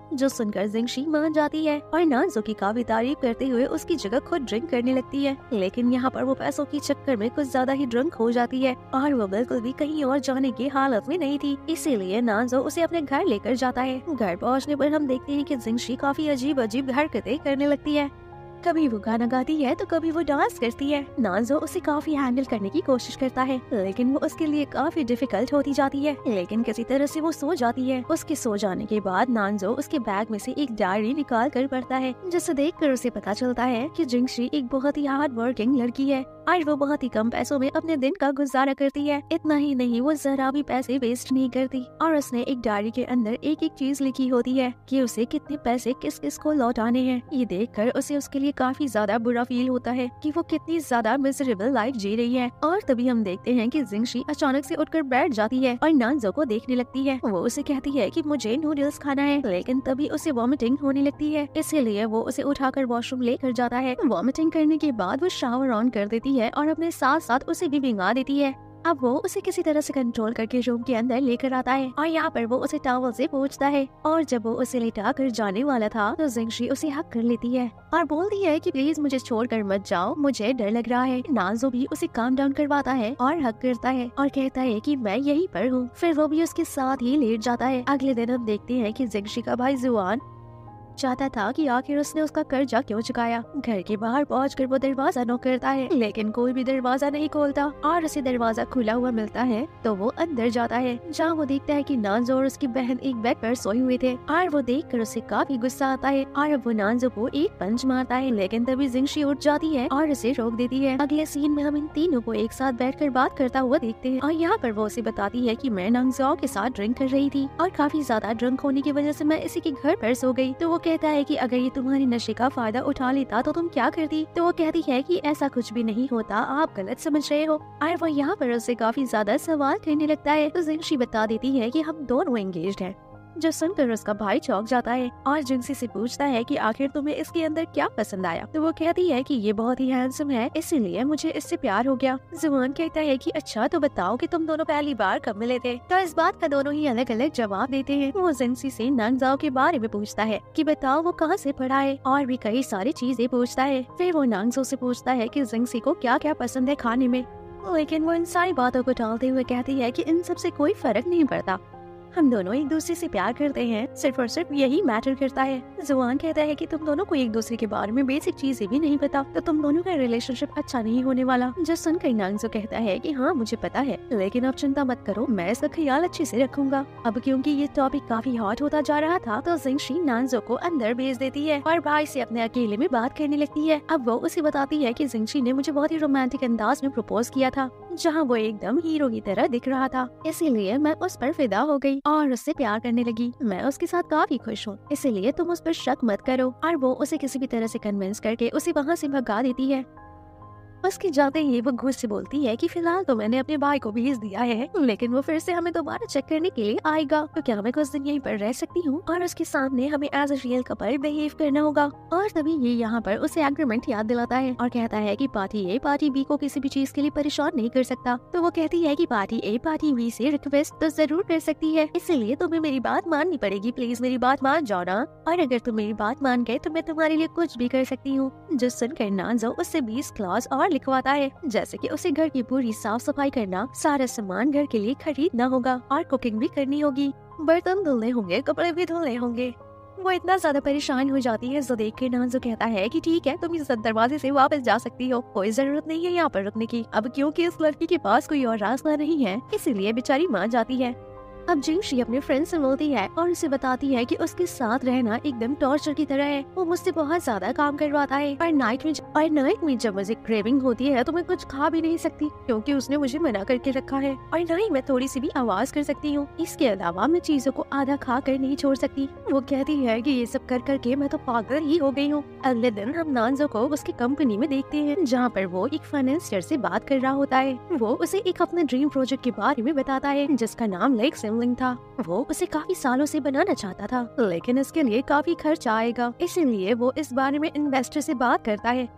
जो सुनकर जिंगशी मान जाती है और नानजो की काफी तारीफ करते हुए उसकी जगह खुद ड्रिंक करने लगती है। लेकिन यहाँ पर वो पैसों की चक्कर में कुछ ज्यादा ही ड्रंक हो जाती है और वो बिल्कुल भी कहीं और जाने की हालत में नहीं थी। इसीलिए नानजो उसे अपने घर लेकर जाता है। घर पहुँचने पर हम देखते हैं कि जिंगशी काफी अजीब अजीब हरकतें करने लगती है। कभी वो गाना गाती है तो कभी वो डांस करती है। नानजो उसे काफी हैंडल करने की कोशिश करता है, लेकिन वो उसके लिए काफी डिफिकल्ट होती जाती है। लेकिन किसी तरह से वो सो जाती है। उसके सो जाने के बाद नानजो उसके बैग में से एक डायरी निकाल कर पढ़ता है, जिसे देखकर उसे पता चलता है कि जिंगशी एक बहुत ही हार्ड वर्किंग लड़की है और वो बहुत ही कम पैसों में अपने दिन का गुजारा करती है। इतना ही नहीं, वो जरा भी पैसे वेस्ट नहीं करती और उसने एक डायरी के अंदर एक एक चीज लिखी होती है कि उसे कितने पैसे किस किस को लौटाने हैं। ये देखकर उसे उसके लिए काफी ज्यादा बुरा फील होता है कि वो कितनी ज्यादा मिजरेबल लाइफ जी रही है। और तभी हम देखते हैं कि जिंगशी अचानक से उठकर बैठ जाती है और नानजो को देखने लगती है। वो उसे कहती है कि मुझे नूडल्स खाना है, लेकिन तभी उसे वॉमिटिंग होने लगती है। इसीलिए वो उसे उठाकर वॉशरूम लेकर जाता है। वॉमिटिंग करने के बाद वो शावर ऑन कर देती है और अपने साथ साथ उसे भी भिंगा देती है। अब वो उसे किसी तरह से कंट्रोल करके रूम के अंदर लेकर आता है और यहाँ पर वो उसे टॉवल से पोंछता है। और जब वो उसे लेटा कर जाने वाला था तो जिंगशी उसे हक कर लेती है और बोलती है कि प्लीज मुझे छोड़कर मत जाओ, मुझे डर लग रहा है। नानजो भी उसे काम डाउन करवाता है और हक करता है और कहता है कि मैं यहीं पर हूँ। फिर वो भी उसके साथ ही लेट जाता है। अगले दिन हम देखते हैं कि जिंगशी का भाई जुआन चाहता था कि आखिर उसने उसका कर्जा क्यों चुकाया। घर के बाहर पहुंचकर वो दरवाजा नॉक करता है, लेकिन कोई भी दरवाजा नहीं खोलता और उसे दरवाजा खुला हुआ मिलता है तो वो अंदर जाता है, जहां वो देखता है कि नानजो और उसकी बहन एक बेड पर सोए हुए थे और वो देखकर उसे काफी गुस्सा आता है और अब वो नानजो को एक पंच मारता है। लेकिन तभी जिंगशी उठ जाती है और उसे रोक देती है। अगले सीन में हम इन तीनों को एक साथ बैठकर बात करता हुआ देखते हैं और यहाँ पर वो उसे बताती है कि मैं नानजो के साथ ड्रिंक कर रही थी और काफी ज्यादा ड्रंक होने की वजह से मैं इसी के घर पर सो गई। तो वो कहता है कि अगर ये तुम्हारे नशे का फायदा उठा लेता तो तुम क्या करती। तो वो कहती है कि ऐसा कुछ भी नहीं होता, आप गलत समझ रहे हो। और वो यहाँ पर उससे काफी ज्यादा सवाल करने लगता है। तो जिंगशी बता देती है कि हम दोनों एंगेज्ड हैं, जो सुनकर उसका भाई चौंक जाता है और जिंगशी से पूछता है कि आखिर तुम्हें इसके अंदर क्या पसंद आया। तो वो कहती है कि ये बहुत ही हैंडसम है, इसीलिए मुझे इससे प्यार हो गया। जुआन कहता है कि अच्छा तो बताओ कि तुम दोनों पहली बार कब मिले थे। तो इस बात का दोनों ही अलग अलग जवाब देते हैं। वो जिंगशी से नानजाओ के बारे में पूछता है कि बताओ वो कहाँ से पढ़ा है और भी कई सारी चीजें पूछता है। फिर वो नानजो से पूछता है कि जिंगशी को क्या क्या पसंद है खाने में, लेकिन वो इन सारी बातों को टालते हुए कहती है कि इन सब से कोई फर्क नहीं पड़ता, हम दोनों एक दूसरे से प्यार करते हैं, सिर्फ और सिर्फ यही मैटर करता है। जुआन कहता है कि तुम दोनों को एक दूसरे के बारे में बेसिक चीजें भी नहीं पता, तो तुम दोनों का रिलेशनशिप अच्छा नहीं होने वाला। जो सुनकर नानजो कहता है कि हाँ मुझे पता है, लेकिन अब चिंता मत करो, मैं इसका ख्याल अच्छे से रखूंगा। अब क्योंकि ये टॉपिक काफी हॉट होता जा रहा था तो जिंगशी नानजो को अंदर भेज देती है और भाई से अपने अकेले में बात करने लगती है। अब वो उसे बताती है कि जिंगशी ने मुझे बहुत ही रोमांटिक अंदाज में प्रपोज किया था, जहाँ वो एकदम हीरो की तरह दिख रहा था, इसीलिए मैं उस पर फिदा हो गई और उससे प्यार करने लगी। मैं उसके साथ काफी खुश हूँ, इसीलिए तुम उस पर शक मत करो। और वो उसे किसी भी तरह से कन्विंस करके उसे वहाँ से भगा देती है। उसके जाते ही वो घूस से बोलती है कि फिलहाल तो मैंने अपने भाई को भेज दिया है, लेकिन वो फिर से हमें दोबारा चेक करने के लिए आएगा, तो क्या मैं कुछ दिन यहीं पर रह सकती हूँ और उसके सामने हमें as a real couple behave करना होगा। और तभी ये यहाँ पर उसे एग्रीमेंट याद दिलाता है और कहता है कि पार्टी ए पार्टी बी को किसी भी चीज के लिए परेशान नहीं कर सकता। तो वो कहती है कि पार्टी ए पार्टी बी से रिक्वेस्ट तो जरूर कर सकती है, इसीलिए तुम्हें मेरी बात माननी पड़ेगी, प्लीज मेरी बात मान जाओ ना। और अगर तुम मेरी बात मान गए तो मैं तुम्हारे लिए कुछ भी कर सकती हूँ। जो सुनकर नानजो उससे 20 क्लॉज और लिखवाता है, जैसे कि उसे घर की पूरी साफ सफाई करना, सारा सामान घर के लिए खरीदना होगा और कुकिंग भी करनी होगी, बर्तन धुलने होंगे, कपड़े भी धुलने होंगे। वो इतना ज्यादा परेशान हो जाती है। जो देख के नानजो कहता है कि ठीक है, तुम इस दरवाजे से वापस जा सकती हो, कोई जरूरत नहीं है यहाँ पर रुकने की। अब क्योंकि इस लड़की के पास कोई और रास्ता नहीं है, इसीलिए बेचारी मान जाती है। अब जिंगशी अपने फ्रेंड से मिलती है और उसे बताती है कि उसके साथ रहना एकदम टॉर्चर की तरह है। वो मुझसे बहुत ज्यादा काम करवाता है और नाइट में जब मुझे क्रेविंग होती है तो मैं कुछ खा भी नहीं सकती, क्योंकि उसने मुझे मना करके रखा है, और न ही मैं थोड़ी सी भी आवाज कर सकती हूँ। इसके अलावा मैं चीजों को आधा खा कर नहीं छोड़ सकती। वो कहती है कि ये सब कर करके मैं तो पागल ही हो गई हूँ। अगले दिन हम नानजो को उसकी कंपनी में देखते हैं, जहाँ पर वो एक फाइनेंसियर से बात कर रहा होता है। वो उसे एक अपने ड्रीम प्रोजेक्ट के बारे में बताता है, जिसका नाम लेक सिमलिंग था। वो उसे काफी सालों से बनाना चाहता था, लेकिन इसके लिए काफी खर्च आएगा, इसीलिए वो इस बारे में इन्वेस्टर से बात करता है।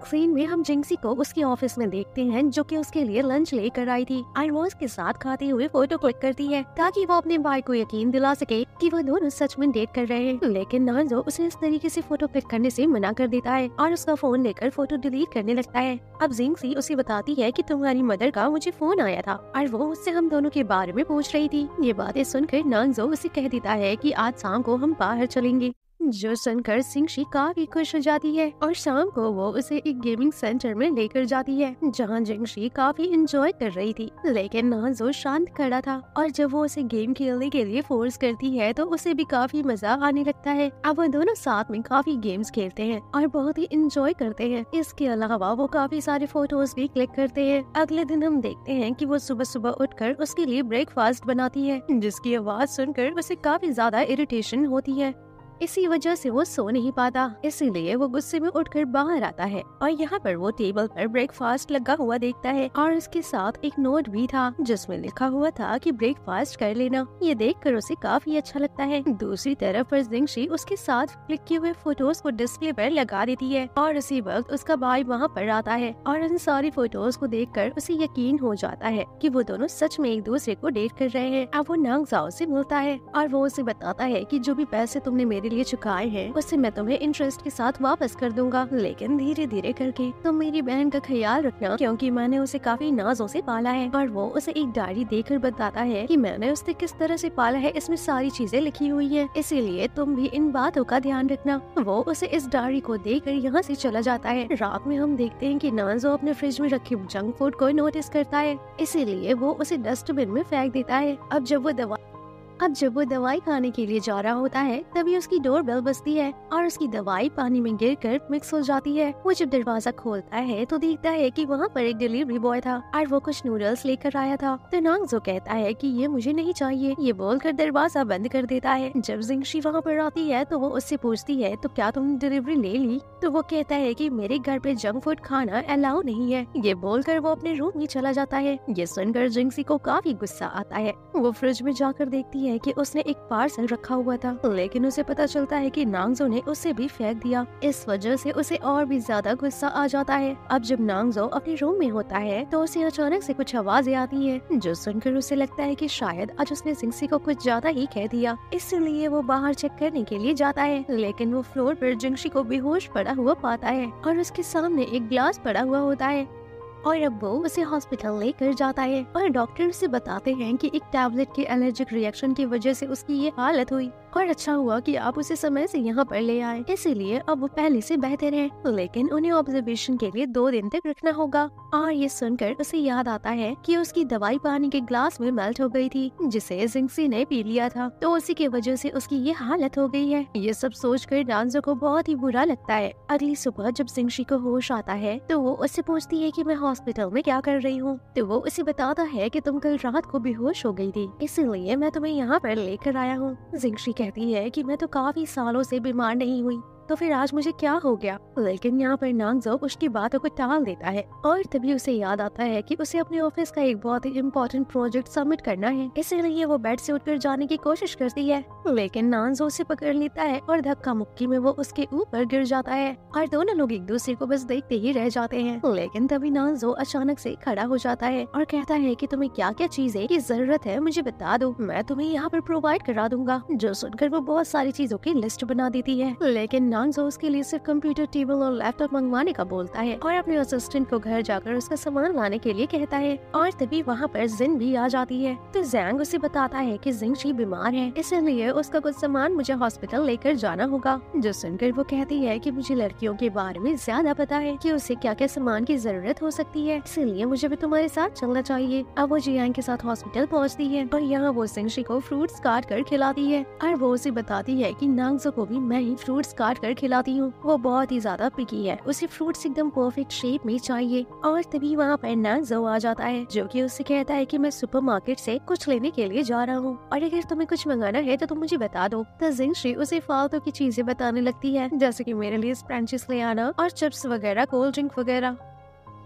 सीन में हम जिंक्सी को उसके ऑफिस में देखते हैं, जो कि उसके लिए लंच लेकर आई थी और वो उसके साथ खाते हुए फोटो क्लिक करती है ताकि वो अपने भाई को यकीन दिला सके कि वो दोनों सच में डेट कर रहे हैं। लेकिन नांजो उसे इस तरीके से फोटो क्लिक करने से मना कर देता है और उसका फोन लेकर फोटो डिलीट करने लगता है। अब जिंक्सी उसे बताती है कि तुम्हारी मदर का मुझे फोन आया था और वो मुझसे हम दोनों के बारे में पूछ रही थी। ये बातें सुनकर नांजो उसे कह देता है कि आज शाम को हम बाहर चलेंगे, जो सुनकर जिंक्सी काफी खुश हो जाती है और शाम को वो उसे एक गेमिंग सेंटर में लेकर जाती है, जहां जिंक्सी काफी एंजॉय कर रही थी। लेकिन नांजो शांत खड़ा था और जब वो उसे गेम खेलने के लिए फोर्स करती है तो उसे भी काफी मजा आने लगता है। अब वो दोनों साथ में काफी गेम्स खेलते हैं और बहुत ही एंजॉय करते हैं। इसके अलावा वो काफी सारे फोटोज भी क्लिक करते हैं। अगले दिन हम देखते हैं कि वो सुबह सुबह उठकर उसके लिए ब्रेकफास्ट बनाती है, जिसकी आवाज सुनकर उसे काफी ज्यादा इरिटेशन होती है। इसी वजह से वो सो नहीं पाता, इसीलिए वो गुस्से में उठकर बाहर आता है और यहाँ पर वो टेबल पर ब्रेकफास्ट लगा हुआ देखता है और उसके साथ एक नोट भी था जिसमें लिखा हुआ था कि ब्रेकफास्ट कर लेना। ये देखकर उसे काफी अच्छा लगता है। दूसरी तरफ पर जिंक्सी उसके साथ क्लिक किए हुए फोटोज को डिस्प्ले पर लगा देती है और उसी वक्त उसका भाई वहाँ पर आता है और इन सारी फोटोज को देखकर उसे यकीन हो जाता है कि वो दोनों सच में एक दूसरे को डेट कर रहे हैं। अब वो नांगजाओ से मिलता है और वो उसे बताता है कि जो भी पैसे तुमने मेरे लिए चुकाए हैं उससे मैं तुम्हें इंटरेस्ट के साथ वापस कर दूंगा, लेकिन धीरे धीरे करके तुम मेरी बहन का ख्याल रखना, क्योंकि मैंने उसे काफी नाजों से पाला है। और वो उसे एक डायरी देकर बताता है कि मैंने उसे किस तरह से पाला है, इसमें सारी चीजें लिखी हुई है, इसीलिए तुम भी इन बातों का ध्यान रखना। वो उसे इस डायरी को देकर यहाँ से चला जाता है। रात में हम देखते हैं कि नांजो अपने फ्रिज में रखे जंक फूड को नोटिस करता है, इसीलिए वो उसे डस्टबिन में फेंक देता है। अब जब वो दवाई खाने के लिए जा रहा होता है तभी उसकी डोर बेल बजती है और उसकी दवाई पानी में गिरकर मिक्स हो जाती है। वो जब दरवाजा खोलता है तो देखता है कि वहाँ पर एक डिलीवरी बॉय था और वो कुछ नूडल्स लेकर आया था। तो नांगजो कहता है कि ये मुझे नहीं चाहिए, ये बोलकर दरवाजा बंद कर देता है। जब जिंक्सी वहाँ पर आती है तो वो उससे पूछती है तो क्या तुमने डिलीवरी ले ली? तो वो कहता है कि मेरे घर पे जंक फूड खाना अलाउ नहीं है। ये बोलकर वो अपने रूम में चला जाता है। ये सुनकर जिंक्सी को काफी गुस्सा आता है। वो फ्रिज में जाकर देखती है कि उसने एक पार्सल रखा हुआ था, लेकिन उसे पता चलता है कि नांगजो ने उसे भी फेंक दिया। इस वजह से उसे और भी ज्यादा गुस्सा आ जाता है। अब जब नांगजो अपने रूम में होता है तो उसे अचानक से कुछ आवाजें आती हैं, जो सुनकर उसे लगता है कि शायद आज उसने जिंक्सी को कुछ ज्यादा ही कह दिया। इसलिए वो बाहर चेक करने के लिए जाता है, लेकिन वो फ्लोर पर जिंक्सी को बेहोश पड़ा हुआ पाता है और उसके सामने एक ग्लास पड़ा हुआ होता है। और अब वो उसे हॉस्पिटल लेकर जाता है और डॉक्टर उसे बताते हैं कि एक टैबलेट के एलर्जिक रिएक्शन की वजह से उसकी ये हालत हुई और अच्छा हुआ कि आप उसे समय से यहाँ पर ले आए, इसीलिए अब वो पहले से बेहतर है, लेकिन उन्हें ऑब्जर्वेशन के लिए 2 दिन तक रखना होगा। और ये सुनकर उसे याद आता है कि उसकी दवाई पानी के ग्लास में मेल्ट हो गई थी, जिसे जिंक्सी ने पी लिया था, तो उसी की वजह से उसकी ये हालत हो गई है। ये सब सोचकर नांजो को बहुत ही बुरा लगता है। अगली सुबह जब जिंक्सी को होश आता है तो वो उससे पूछती है कि मैं हॉस्पिटल में क्या कर रही हूँ। तो वो उसे बताता है कि तुम कल रात को बेहोश हो गई थी, इसीलिए मैं तुम्हें यहाँ पर लेकर आया हूँ। जिंक्सी कहती है कि मैं तो काफी सालों से बीमार नहीं हुई, तो फिर आज मुझे क्या हो गया? लेकिन यहाँ पर नांगजो उसकी बातों को टाल देता है और तभी उसे याद आता है कि उसे अपने ऑफिस का एक बहुत ही इम्पोर्टेंट प्रोजेक्ट सबमिट करना है, इसीलिए वो बेड से उठकर जाने की कोशिश करती है, लेकिन नांगजो उसे पकड़ लेता है और धक्का मुक्की में वो उसके ऊपर गिर जाता है और दोनों लोग एक दूसरे को बस देखते ही रह जाते हैं। लेकिन तभी नांगजो अचानक से खड़ा हो जाता है और कहता है कि तुम्हें क्या क्या चीजें की जरूरत है मुझे बता दो, मैं तुम्हें यहाँ पर प्रोवाइड करा दूंगा। जो सुनकर वो बहुत सारी चीजों की लिस्ट बना देती है, लेकिन नांगजो उसके लिए सिर्फ कंप्यूटर, टेबल और लैपटॉप मंगवाने का बोलता है और अपने असिस्टेंट को घर जाकर उसका सामान लाने के लिए कहता है। और तभी वहाँ पर जिन भी आ जाती है, तो जैंग उसे बताता है कि जिंक्सी बीमार है, इसलिए उसका कुछ सामान मुझे हॉस्पिटल लेकर जाना होगा। जो सुनकर वो कहती है कि मुझे लड़कियों के बारे में ज्यादा पता है कि उसे क्या क्या सामान की जरूरत हो सकती है, इसलिए मुझे भी तुम्हारे साथ चलना चाहिए। अब वो जियांग के साथ हॉस्पिटल पहुँचती है और यहाँ वो जिंक्सी को फ्रूट्स काट कर खिलाती है और वो उसे बताती है कि नांगजो को भी मैं ही फ्रूट्स काट कर खिलाती हूँ। वो बहुत ही ज्यादा पिकी है, उसे फ्रूट्स एकदम परफेक्ट शेप में चाहिए। और तभी वहाँ पर नांगजो आ जाता है, जो कि उससे कहता है कि मैं सुपरमार्केट से कुछ लेने के लिए जा रहा हूँ और अगर तुम्हें कुछ मंगाना है तो तुम मुझे बता दो। तो जिंक्सी उसे फालतू की चीजें बताने लगती है, जैसे कि मेरे लिए स्प्रैंचिस ले आना और चिप्स वगैरह, कोल्ड ड्रिंक वगैरह।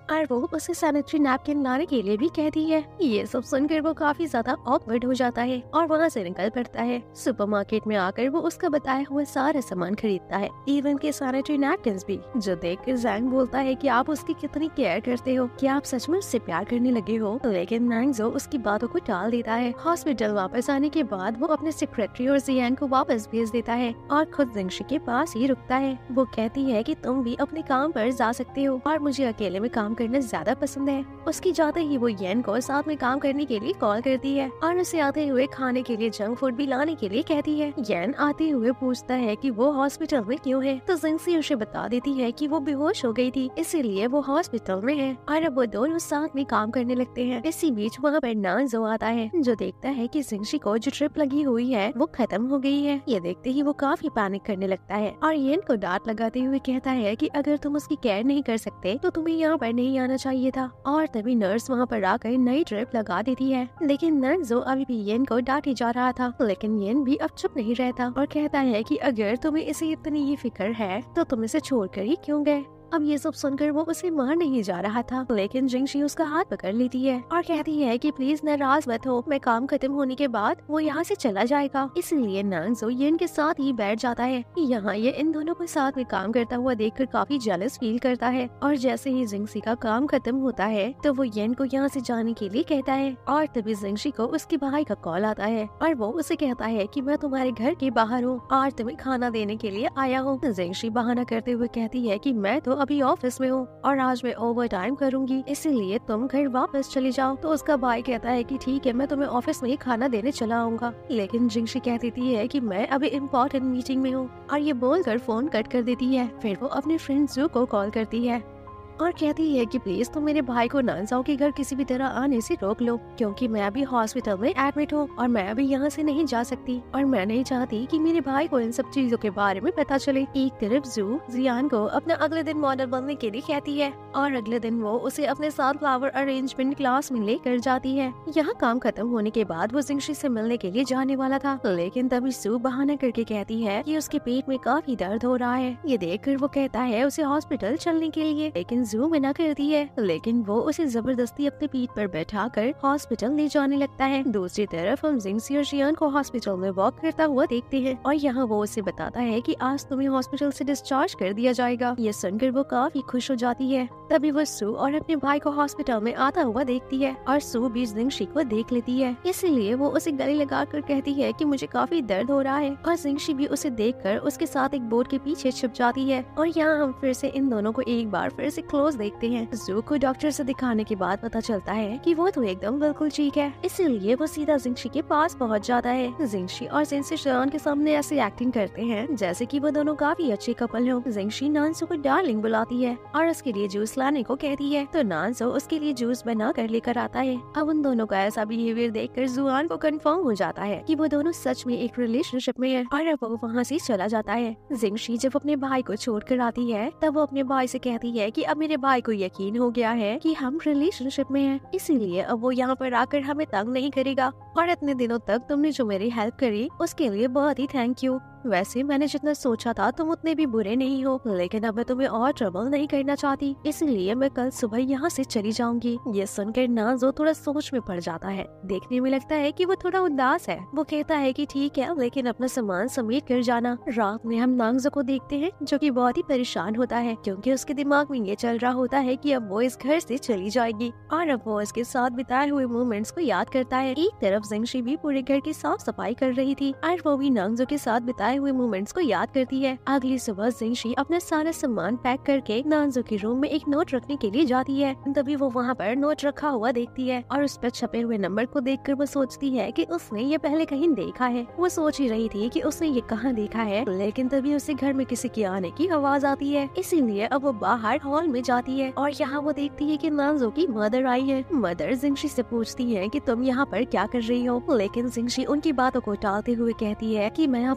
और वो उसे सैनिटरी नैपकिन लाने के लिए भी कहती है। ये सब सुनकर वो काफी ज्यादा ऑकवर्ड हो जाता है और वहाँ से निकल पड़ता है। सुपरमार्केट में आकर वो उसका बताया हुआ सारा सामान खरीदता है, इवन के सैनिटरी नैपकिन भी, जो देखकर जैंग बोलता है कि आप उसकी कितनी केयर करते हो, क्या आप सच में उससे प्यार करने लगे हो। लेकिन नांगजो उसकी बातों को टाल देता है। हॉस्पिटल वापस आने के बाद वो अपने सेक्रेटरी और जियांग को वापस भेज देता है और खुद जिंगशी के पास ही रुकता है। वो कहती है कि तुम भी अपने काम पर जा सकते हो और मुझे अकेले में काम करना ज्यादा पसंद है। उसकी जाते ही वो येन को साथ में काम करने के लिए कॉल करती है और उसे आते हुए खाने के लिए जंक फूड भी लाने के लिए कहती है। येन आते हुए पूछता है कि वो हॉस्पिटल में क्यों है, तो जिंगसी उसे बता देती है कि वो बेहोश हो गई थी, इसीलिए वो हॉस्पिटल में है। और अब वो दोनों साथ में काम करने लगते हैं। इसी बीच वहाँ पर नांगजो आता है, जो देखता है कि जिंगशी को जो ट्रिप लगी हुई है वो खत्म हो गई है। ये देखते ही वो काफी पैनिक करने लगता है और येन को डांट लगाते हुए कहता है कि अगर तुम उसकी केयर नहीं कर सकते तो तुम्हें यहाँ पर नहीं आना चाहिए था। और तभी नर्स वहाँ पर आकर नई ट्रिप लगा देती है। लेकिन नांगजो अभी भी येन को डांटे जा रहा था, लेकिन येन भी अब चुप नहीं रहता और कहता है कि अगर तुम्हें इसे इतनी ये फिक्र है तो तुम इसे छोड़कर ही क्यों गए। अब ये सब सुनकर वो उसे मार नहीं जा रहा था, लेकिन जिंगशी उसका हाथ पकड़ लेती है और कहती है कि प्लीज नाराज मत हो, मैं काम खत्म होने के बाद वो यहाँ से चला जाएगा। इसलिए नांगजो येन के साथ ही बैठ जाता है। यहाँ ये इन दोनों को साथ में काम करता हुआ देखकर काफी जेलस फील करता है और जैसे ही जिंगशी का काम खत्म होता है तो वो येन को यहाँ से जाने के लिए कहता है। और तभी जिंगशी को उसके भाई का कॉल आता है और वो उसे कहता है कि मैं तुम्हारे घर के बाहर हूँ और तुम्हें खाना देने के लिए आया हूँ। जिंगशी बहाना करते हुए कहती है कि मैं तो अभी ऑफिस में हूँ और आज मैं ओवर टाइम करूँगी, इसीलिए तुम घर वापस चले जाओ। तो उसका भाई कहता है कि ठीक है, मैं तुम्हें ऑफिस में ही खाना देने चला आऊंगा। लेकिन जिंगशी कह देती है कि मैं अभी इम्पोर्टेंट मीटिंग में हूँ और ये बोलकर फोन कट कर देती है। फिर वो अपने फ्रेंड जू को कॉल करती है और कहती है कि प्लीज तुम मेरे भाई को नांगजाओ के घर किसी भी तरह आने से रोक लो, क्योंकि मैं अभी हॉस्पिटल में एडमिट हूँ और मैं अभी यहाँ से नहीं जा सकती और मैं नहीं चाहती कि मेरे भाई को इन सब चीजों के बारे में पता चले। एक तरफ जू जियान को अपना अगले दिन मॉडल बनने के लिए कहती है और अगले दिन वो उसे अपने साथ फ्लावर अरेंजमेंट क्लास में लेकर जाती है। यहाँ काम खत्म होने के बाद वो जिंगशी से मिलने के लिए जाने वाला था, लेकिन तभी सू बहाना करके कहती है कि उसके पेट में काफी दर्द हो रहा है। ये देखकर वो कहता है उसे हॉस्पिटल चलने के लिए, लेकिन जू मना करती है। लेकिन वो उसे जबरदस्ती अपने पीठ पर बैठाकर हॉस्पिटल ले जाने लगता है। दूसरी तरफ हम जिंगसी और जियान को हॉस्पिटल में वॉक करता हुआ देखते हैं और यहाँ वो उसे बताता है कि आज तुम्हें हॉस्पिटल से डिस्चार्ज कर दिया जाएगा। ये सुनकर वो काफी खुश हो जाती है। तभी वो सू और अपने भाई को हॉस्पिटल में आता हुआ देखती है और सू भी जिंगशी को देख लेती है, इसीलिए वो उसे गले लगाकर कहती है कि मुझे काफी दर्द हो रहा है और जिंगशी भी उसे देखकर उसके साथ एक बोर्ड के पीछे छुप जाती है। और यहाँ हम फिर से इन दोनों को एक बार फिर से क्लोज देखते हैं। जू को डॉक्टर से दिखाने के बाद पता चलता है कि वो तो एकदम बिल्कुल ठीक है, इसीलिए वो सीधा जिंगशी के पास पहुंच जाता है। जिंगशी और जिनसे जियान के सामने ऐसी एक्टिंग करते हैं जैसे कि वो दोनों काफी अच्छे कपल हो। जिंगशी नानसू को डार्लिंग बुलाती है और उसके लिए जूस लाने को कहती है, तो नानसू उसके लिए जूस बना कर लेकर आता है। अब उन दोनों का ऐसा बिहेवियर देखकर जुआन को कंफर्म हो जाता है कि वो दोनों सच में एक रिलेशनशिप में है और अब वो वहाँ से चला जाता है। जिंगशी जब अपने भाई को छोड़ कर आती है तब वो अपने भाई से कहती है कि अब मेरे भाई को यकीन हो गया है कि हम रिलेशनशिप में हैं, इसीलिए अब वो यहाँ पर आकर हमें तंग नहीं करेगा और इतने दिनों तक तुमने जो मेरी हेल्प करी उसके लिए बहुत ही थैंक यू। वैसे मैंने जितना सोचा था तुम उतने भी बुरे नहीं हो, लेकिन अब मैं तुम्हें और ट्रबल नहीं करना चाहती, इसलिए मैं कल सुबह यहाँ से चली जाऊंगी। ये सुनकर नाजो थोड़ा सोच में पड़ जाता है। देखने में लगता है कि वो थोड़ा उदास है। वो कहता है कि ठीक है, लेकिन अपना सामान समेट कर जाना। रात में हम नांगजो को देखते हैं जो कि बहुत ही परेशान होता है, क्योंकि उसके दिमाग में ये चल रहा होता है कि अब वो इस घर से चली जाएगी और अब वो इसके साथ बिताए हुए मोमेंट्स को याद करता है। एक तरफ जिंगशी भी पूरे घर की साफ सफाई कर रही थी और वो भी नांगजो के साथ बिताए हुए मोमेंट्स को याद करती है। अगली सुबह जिंगशी अपना सारा सामान पैक करके नांगजो के रूम में एक नोट रखने के लिए जाती है। तभी वो वहाँ पर नोट रखा हुआ देखती है और उस पर छपे हुए नंबर को देखकर वो सोचती है कि उसने ये पहले कहीं देखा है। वो सोच ही रही थी कि उसने ये कहाँ देखा है, लेकिन तभी उसे घर में किसी के आने की आवाज आती है, इसीलिए अब वो बाहर हॉल में जाती है और यहाँ वो देखती है कि नांगजो की मदर आई है। मदर जिंगशी से पूछती है कि तुम यहाँ पर क्या कर रही हो, लेकिन जिंगशी उनकी बातों को टालते हुए कहती है कि मैं आपके लिए 5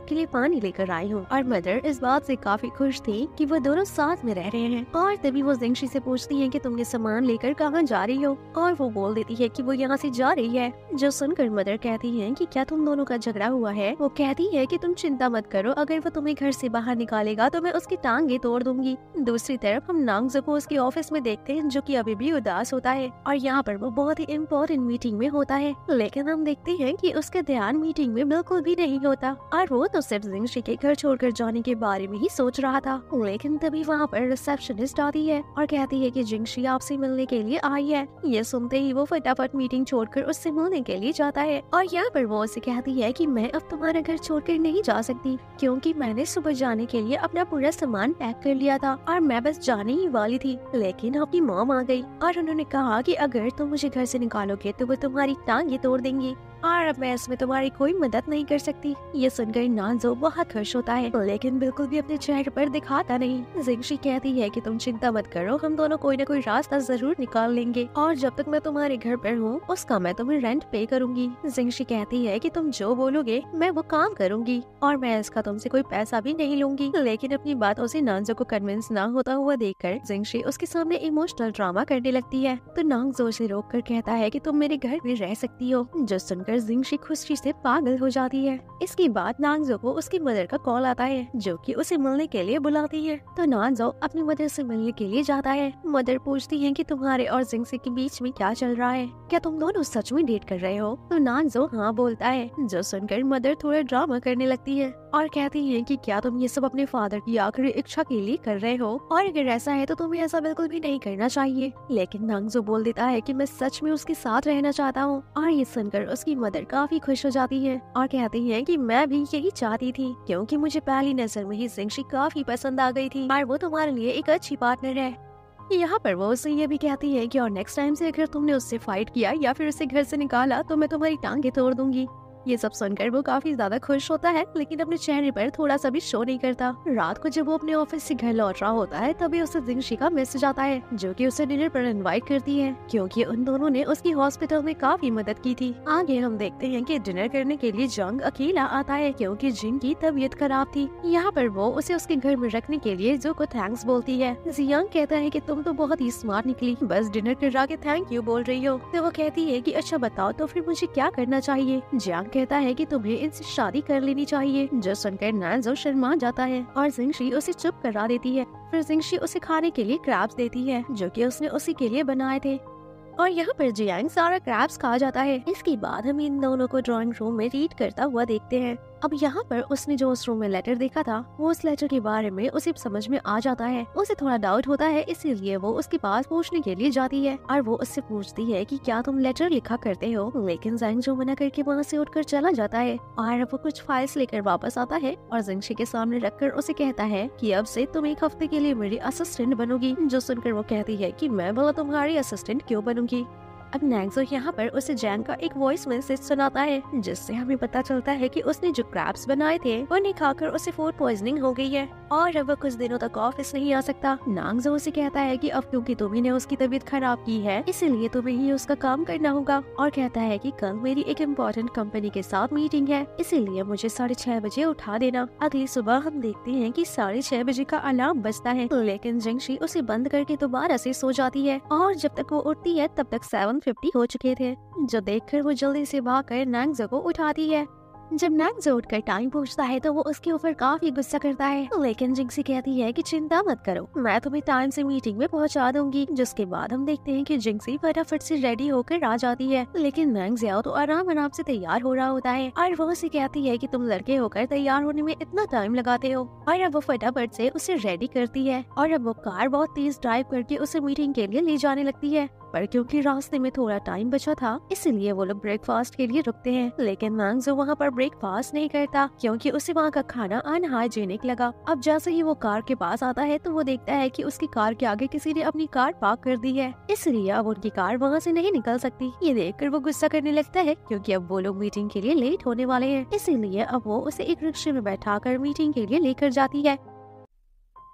पानी लेकर आई हूँ। और मदर इस बात से काफी खुश थी कि वो दोनों साथ में रह रहे हैं। और तभी वो जिंगशी से पूछती है कि तुम ये सामान लेकर कहाँ जा रही हो, और वो बोल देती है कि वो यहाँ से जा रही है। जो सुनकर मदर कहती है कि क्या तुम दोनों का झगड़ा हुआ है। वो कहती है कि तुम चिंता मत करो, अगर वो तुम्हें घर से बाहर निकालेगा तो मैं उसकी टांगे तोड़ दूंगी। दूसरी तरफ हम नांगजो को उसके ऑफिस में देखते हैं, जो कि अभी भी उदास होता है और यहाँ पर वो बहुत ही इम्पोर्टेंट मीटिंग में होता है। लेकिन हम देखते हैं कि उसका ध्यान मीटिंग में बिल्कुल भी नहीं होता और वो तो सिर्फ जिंगशी के घर छोड़कर जाने के बारे में ही सोच रहा था। लेकिन तभी वहाँ पर रिसेप्शनिस्ट आती है और कहती है कि जिंगशी आपसे मिलने के लिए आई है। ये सुनते ही वो फटाफट मीटिंग छोड़कर उससे मिलने के लिए जाता है और यहाँ पर वो उसे कहती है कि मैं अब तुम्हारा घर छोड़कर नहीं जा सकती, क्योंकि मैंने सुबह जाने के लिए अपना पूरा सामान पैक कर लिया था और मैं बस जाने ही वाली थी। लेकिन आपकी मॉम आ गई और उन्होंने कहा कि अगर तुम मुझे घर से निकालोगे तो वो तुम्हारी टांगे तोड़ देंगी और अब मैं इसमें तुम्हारी कोई मदद नहीं कर सकती। ये सुनकर नांजो बहुत खुश होता है, लेकिन बिल्कुल भी अपने चेहरे पर दिखाता नहीं। जिंगशी कहती है कि तुम चिंता मत करो, हम दोनों कोई न कोई रास्ता जरूर निकाल लेंगे और जब तक मैं तुम्हारे घर पर हूँ उसका मैं तुम्हें रेंट पे करूंगी। जिंगशी कहती है कि तुम जो बोलोगे मैं वो काम करूंगी और मैं इसका तुमसे कोई पैसा भी नहीं लूंगी। लेकिन अपनी बातों से नांजो को कन्विंस ना होता हुआ देखकर जिंगशी उसके सामने इमोशनल ड्रामा करने लगती है। तो नांजो उसे रोक कर कहता है कि तुम मेरे घर में रह सकती हो, जो सुनकर जिंगशी खुशी से पागल हो जाती है। इसके बाद नांगजो को उसकी मदर का कॉल आता है, जो कि उसे मिलने के लिए बुलाती है। तो नांगजो अपनी मदर से मिलने के लिए जाता है। मदर पूछती है कि तुम्हारे और जिंगशी के बीच में क्या चल रहा है, क्या तुम दोनों सच में डेट कर रहे हो। तो नांगजो हाँ बोलता है, जो सुनकर मदर थोड़ा ड्रामा करने लगती है और कहती है कि क्या तुम ये सब अपने फादर की आखिरी इच्छा के लिए कर रहे हो, और अगर ऐसा है तो तुम्हें ऐसा बिल्कुल भी नहीं करना चाहिए। लेकिन नांगजो बोल देता है कि मैं सच में उसके साथ रहना चाहता हूँ और ये सुनकर उसकी मदर काफी खुश हो जाती है और कहती है कि मैं भी यही चाहती थी, क्योंकि मुझे पहली नजर में ही जिंगशी काफी पसंद आ गई थी और वो तुम्हारे लिए एक अच्छी पार्टनर है। यहाँ पर वो उसे ये भी कहती है कि और नेक्स्ट टाइम से अगर तुमने उससे फाइट किया या फिर उसे घर से निकाला तो मैं तुम्हारी टांगे तोड़ दूंगी। ये सब सुनकर वो काफी ज्यादा खुश होता है, लेकिन अपने चेहरे पर थोड़ा सा भी शो नहीं करता। रात को जब वो अपने ऑफिस से घर लौट रहा होता है तभी उसे जिंगशी का मैसेज आता है, जो कि उसे डिनर पर इनवाइट करती है, क्योंकि उन दोनों ने उसकी हॉस्पिटल में काफी मदद की थी। आगे हम देखते हैं कि डिनर करने के लिए जंग अकेला आता है, क्योंकि जिंग की तबीयत खराब थी। यहाँ पर वो उसे उसके घर में रखने के लिए जो को थैंक्स बोलती है। जियांग कहता है कि तुम तो बहुत ही स्मार्ट निकली, बस डिनर करा के थैंक यू बोल रही हो। तो वो कहती है कि अच्छा बताओ तो फिर मुझे क्या करना चाहिए। जियांग कहता है कि तुम्हें इनसे शादी कर लेनी चाहिए। जो सुनकर नांजो शर्मा जाता है और जिंगशी उसे चुप करा देती है। फिर जिंगशी उसे खाने के लिए क्रैब्स देती है, जो कि उसने उसी के लिए बनाए थे, और यहाँ पर जियांग सारा क्रैब्स खा जाता है। इसके बाद हम इन दोनों को ड्राइंग रूम में रीड करता हुआ देखते हैं। अब यहाँ पर उसने जो उस रूम में लेटर देखा था, वो उस लेटर के बारे में उसे समझ में आ जाता है। उसे थोड़ा डाउट होता है, इसीलिए वो उसके पास पूछने के लिए जाती है और वो उससे पूछती है कि क्या तुम लेटर लिखा करते हो। लेकिन जियांग मना करके वहाँ से उठकर चला जाता है और वो कुछ फाइल्स लेकर वापस आता है और जिंगशी के सामने रखकर उसे कहता है कि अब से तुम एक हफ्ते के लिए मेरी असिस्टेंट बनोगी। जो सुनकर वो कहती है कि मैं भला तुम्हारी असिस्टेंट क्यों बनूंगी। अब नांगजो यहाँ पर उसे जैंग का एक वॉइस मैसेज सुनाता है, जिससे हमें पता चलता है कि उसने जो क्रैब्स बनाए थे उन्हें खाकर उसे फूड पॉइजनिंग हो गई है और अब वो कुछ दिनों तक ऑफिस नहीं आ सकता। नांगजो उसे कहता है कि अब क्योंकि तुम्ही ने उसकी तबीयत खराब की है, इसीलिए तुम्हें ही उसका काम करना होगा, और कहता है कि कल मेरी एक इम्पोर्टेंट कंपनी के साथ मीटिंग है, इसीलिए मुझे 6:30 बजे उठा देना। अगली सुबह हम देखते हैं कि 6:30 बजे का अलार्म बजता है, लेकिन जिंगशी उसे बंद करके दोबारा से सो जाती है और जब तक वो उठती है तब तक 7:50 हो चुके थे, जो देखकर वो जल्दी से भागकर नांगजो को उठाती है। जब नांगजो उठकर टाइम पूछता है तो वो उसके ऊपर काफी गुस्सा करता है, लेकिन जिंगशी कहती है कि चिंता मत करो, मैं तुम्हें टाइम से मीटिंग में पहुंचा दूंगी। जिसके बाद हम देखते हैं कि जिंगशी फटाफट से रेडी होकर आ जाती है, लेकिन नांगजो तो आराम से तैयार हो रहा होता है और वो उसे कहती है कि तुम लड़के होकर तैयार होने में इतना टाइम लगाते हो, और अब वो फटाफट से उसे रेडी करती है और अब वो कार बहुत तेज ड्राइव करके उसे मीटिंग के लिए ले जाने लगती है। पर क्योंकि रास्ते में थोड़ा टाइम बचा था, इसलिए वो लोग ब्रेकफास्ट के लिए रुकते हैं, लेकिन नांगजो वहाँ पर ब्रेकफास्ट नहीं करता क्योंकि उसे वहाँ का खाना अनहाइजीनिक लगा। अब जैसे ही वो कार के पास आता है तो वो देखता है कि उसकी कार के आगे किसी ने अपनी कार पार्क कर दी है, इसलिए अब उनकी कार वहाँ से नहीं निकल सकती। ये देखकर वो गुस्सा करने लगता है क्योंकि अब वो लोग मीटिंग के लिए लेट होने वाले हैं, इसीलिए अब वो उसे एक रिक्शे में बैठाकर मीटिंग के लिए लेकर जाती है।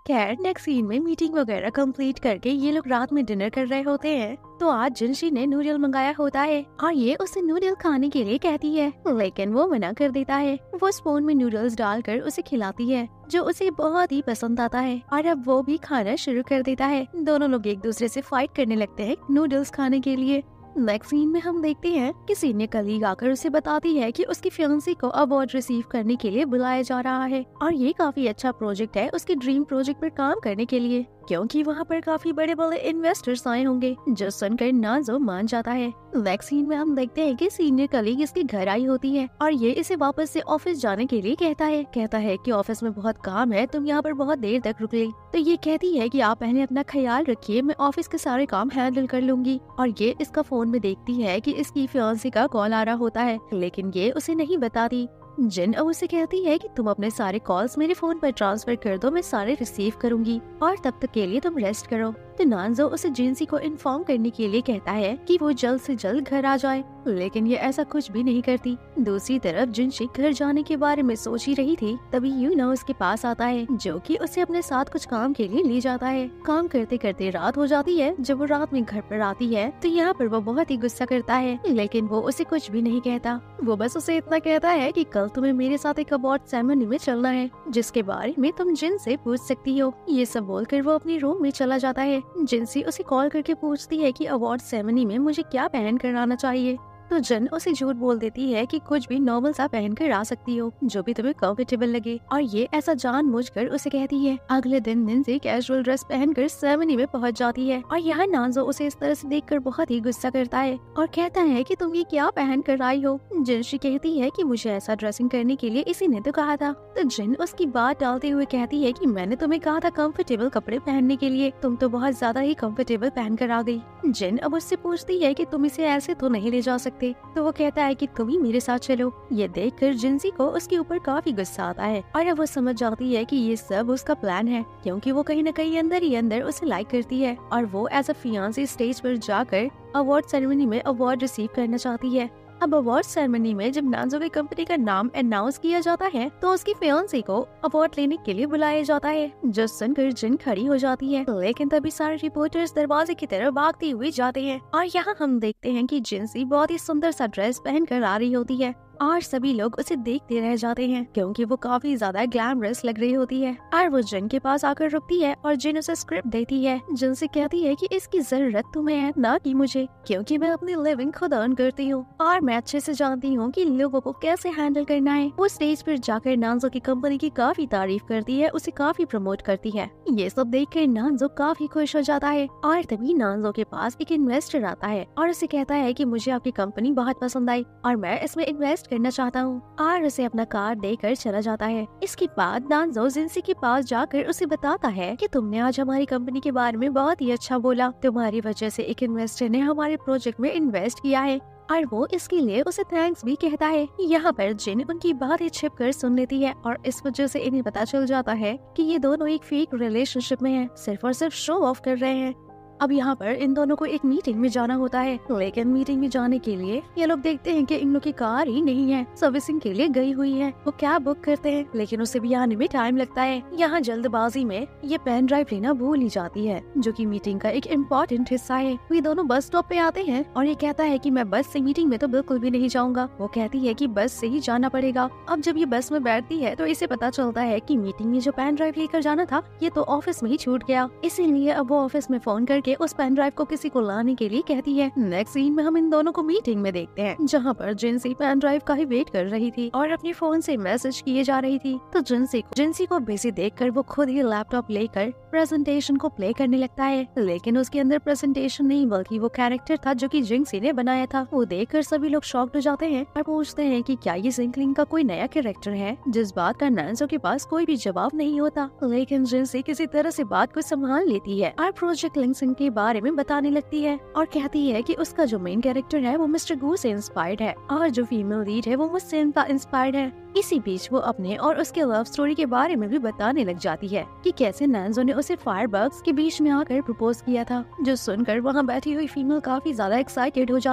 खैर नेक्स्ट सीन में मीटिंग वगैरह कंप्लीट करके ये लोग रात में डिनर कर रहे होते हैं। तो आज जिनशी ने नूडल मंगाया होता है और ये उसे नूडल खाने के लिए कहती है, लेकिन वो मना कर देता है। वो स्पून में नूडल्स डालकर उसे खिलाती है जो उसे बहुत ही पसंद आता है और अब वो भी खाना शुरू कर देता है। दोनों लोग एक दूसरे से फाइट करने लगते हैं नूडल्स खाने के लिए। नेक्स्ट सीन में हम देखते हैं कि सीनियर कलीग आकर उसे बताती है कि उसकी फियांसी को अवार्ड रिसीव करने के लिए बुलाया जा रहा है और ये काफी अच्छा प्रोजेक्ट है उसके ड्रीम प्रोजेक्ट पर काम करने के लिए, क्योंकि वहाँ पर काफी बड़े बड़े इन्वेस्टर्स आए होंगे। जो सुनकर नाज़ो मान जाता है। नेक्स्ट सीन में हम देखते हैं कि सीनियर कलीग इसके घर आई होती है और ये इसे वापस से ऑफिस जाने के लिए कहता है कि ऑफिस में बहुत काम है, तुम यहाँ पर बहुत देर तक रुक गई। तो ये कहती है कि आप पहले अपना ख्याल रखिए, मैं ऑफिस के सारे काम हैंडल कर लूंगी। और ये इसका फोन में देखती है कि इसकी फियांसी का कॉल आ रहा होता है, लेकिन ये उसे नहीं बताती। जिन अब उसे कहती है कि तुम अपने सारे कॉल्स मेरे फोन पर ट्रांसफर कर दो, मैं सारे रिसीव करूंगी और तब तक के लिए तुम रेस्ट करो। तो नाज़ो उसे जिनसी को इन्फॉर्म करने के लिए कहता है कि वो जल्द से जल्द घर आ जाए, लेकिन ये ऐसा कुछ भी नहीं करती। दूसरी तरफ जिनशी घर जाने के बारे में सोच ही रही थी, तभी यूना उसके पास आता है जो कि उसे अपने साथ कुछ काम के लिए ले जाता है। काम करते करते रात हो जाती है। जब वो रात में घर पर आती है तो यहाँ पर वो बहुत ही गुस्सा करता है, लेकिन वो उसे कुछ भी नहीं कहता। वो बस उसे इतना कहता है कि कल तुम्हें मेरे साथ एक अवार्ड सेरेमनी में चलना है, जिसके बारे में तुम जिन से पूछ सकती हो। ये सब बोलकर वो अपने रूम में चला जाता है। जिनसी उसे कॉल करके पूछती है कि अवार्ड सेरेमनी में मुझे क्या पहन कर आना चाहिए। तो जन उसे झूठ बोल देती है कि कुछ भी नॉर्मल सा पहन कर आ सकती हो, जो भी तुम्हें कंफर्टेबल लगे। और ये ऐसा जानबूझकर उसे कहती है। अगले दिन निंसी कैजुअल ड्रेस पहनकर सेरेमनी में पहुंच जाती है और यहाँ नाज़ो उसे इस तरह से देखकर बहुत ही गुस्सा करता है और कहता है कि तुम ये क्या पहन कर आई हो। जिनशी कहती है कि मुझे ऐसा ड्रेसिंग करने के लिए इसी ने तो कहा था। तो जिन उसकी बात डालते हुए कहती है कि मैंने तुम्हें कहा था कंफर्टेबल कपड़े पहनने के लिए, तुम तो बहुत ज्यादा ही कंफर्टेबल पहन कर आ गई। जिन अब उससे पूछती है कि तुम इसे ऐसे तो नहीं ले जा सकते। तो वो कहता है कि तुम ही मेरे साथ चलो। ये देखकर जिनसी को उसके ऊपर काफी गुस्सा आता है और अब वो समझ जाती है कि ये सब उसका प्लान है, क्योंकि वो कहीं न कहीं अंदर ही अंदर उसे लाइक करती है और वो एज अ फियांसी स्टेज पर जाकर अवार्ड सेरेमनी में अवार्ड रिसीव करना चाहती है। अब अवार्ड सेरेमनी में जब नाज़ो की कंपनी का नाम अनाउंस किया जाता है तो उसकी फियांसी को अवार्ड लेने के लिए बुलाया जाता है, जो सुनकर जिन खड़ी हो जाती है। लेकिन तभी सारे रिपोर्टर्स दरवाजे की तरफ भागते हुए जाते हैं और यहाँ हम देखते हैं कि जिनसी बहुत ही सुंदर सा ड्रेस पहनकर आ रही होती है और सभी लोग उसे देखते रह जाते हैं, क्योंकि वो काफी ज्यादा ग्लैमरस लग रही होती है। और वो जिन के पास आकर रुकती है और जिन उसे स्क्रिप्ट देती है। जिन से कहती है कि इसकी जरूरत तुम्हें है, ना कि मुझे, क्योंकि मैं अपनी लिविंग खुद अर्न करती हूँ और मैं अच्छे से जानती हूँ कि लोगों को कैसे हैंडल करना है। वो स्टेज पर जाकर नाज़ो की कंपनी की काफी तारीफ करती है, उसे काफी प्रमोट करती है। ये सब देखकर नाज़ो काफी खुश हो जाता है और तभी नाज़ो के पास एक इन्वेस्टर आता है और उसे कहता है कि मुझे आपकी कंपनी बहुत पसंद आई और मैं इसमें इन्वेस्ट करना चाहता हूँ, और उसे अपना कार्ड देकर चला जाता है। इसके बाद नाज़ो जिनसी के पास जाकर उसे बताता है कि तुमने आज हमारी कंपनी के बारे में बहुत ही अच्छा बोला, तुम्हारी वजह से एक इन्वेस्टर ने हमारे प्रोजेक्ट में इन्वेस्ट किया है और वो इसके लिए उसे थैंक्स भी कहता है। यहाँ पर जिन उनकी बातें छिप कर सुन लेती है और इस वजह से इन्हें पता चल जाता है कि ये दोनों एक फेक रिलेशनशिप में हैं, सिर्फ और सिर्फ शो ऑफ कर रहे हैं। अब यहाँ पर इन दोनों को एक मीटिंग में जाना होता है, लेकिन मीटिंग में जाने के लिए ये लोग देखते हैं कि इन लोग की कार ही नहीं है, सर्विसिंग के लिए गई हुई है। वो कैब बुक करते हैं, लेकिन उसे भी आने में टाइम लगता है। यहाँ जल्दबाजी में ये पेन ड्राइव लेना भूल ही जाती है, जो कि मीटिंग का एक इम्पोर्टेंट हिस्सा है। वे दोनों बस स्टॉप पे आते हैं और ये कहता है कि मैं बस से मीटिंग में तो बिल्कुल भी नहीं जाऊंगा। वो कहती है कि बस से ही जाना पड़ेगा। अब जब ये बस में बैठती है तो इसे पता चलता है कि मीटिंग में जो पेन ड्राइव लेकर जाना था ये तो ऑफिस में ही छूट गया, इसीलिए अब वो ऑफिस में फोन करके उस पेन ड्राइव को किसी को लाने के लिए कहती है। नेक्स्ट सीन में हम इन दोनों को मीटिंग में देखते हैं, जहाँ पर जिनसी पेन ड्राइव का ही वेट कर रही थी और अपने फोन से मैसेज किए जा रही थी। तो जिनसी को बिजी देखकर वो खुद ही लैपटॉप लेकर प्रेजेंटेशन को प्ले करने लगता है, लेकिन उसके अंदर प्रेजेंटेशन नहीं बल्कि वो कैरेक्टर था जो कि जिंक्सी ने बनाया था। वो देखकर सभी लोग शॉक्ड हो जाते हैं और पूछते हैं कि क्या ये जिंकलिंग का कोई नया कैरेक्टर है, जिस बात का नाज़ो के पास कोई भी जवाब नहीं होता। लेकिन जिनसी किसी तरह से बात को संभाल लेती है और प्रोजेक्ट लिंक्सिंग के बारे में बताने लगती है और कहती है कि उसका जो मेन कैरेक्टर है वो मिस्टर गू से इंस्पायर्ड है और जो फीमेल लीड है वो मुझसे इंस्पायर्ड है। इसी बीच वो अपने और उसके लव स्टोरी के बारे में भी बताने लग जाती है कि कैसे नाज़ो ने उसे फायरबग्स के बीच में आकर प्रपोज किया था, जो सुनकर वहाँ बैठी हुई फीमेल काफी ज्यादा एक्साइटेड हो जाती है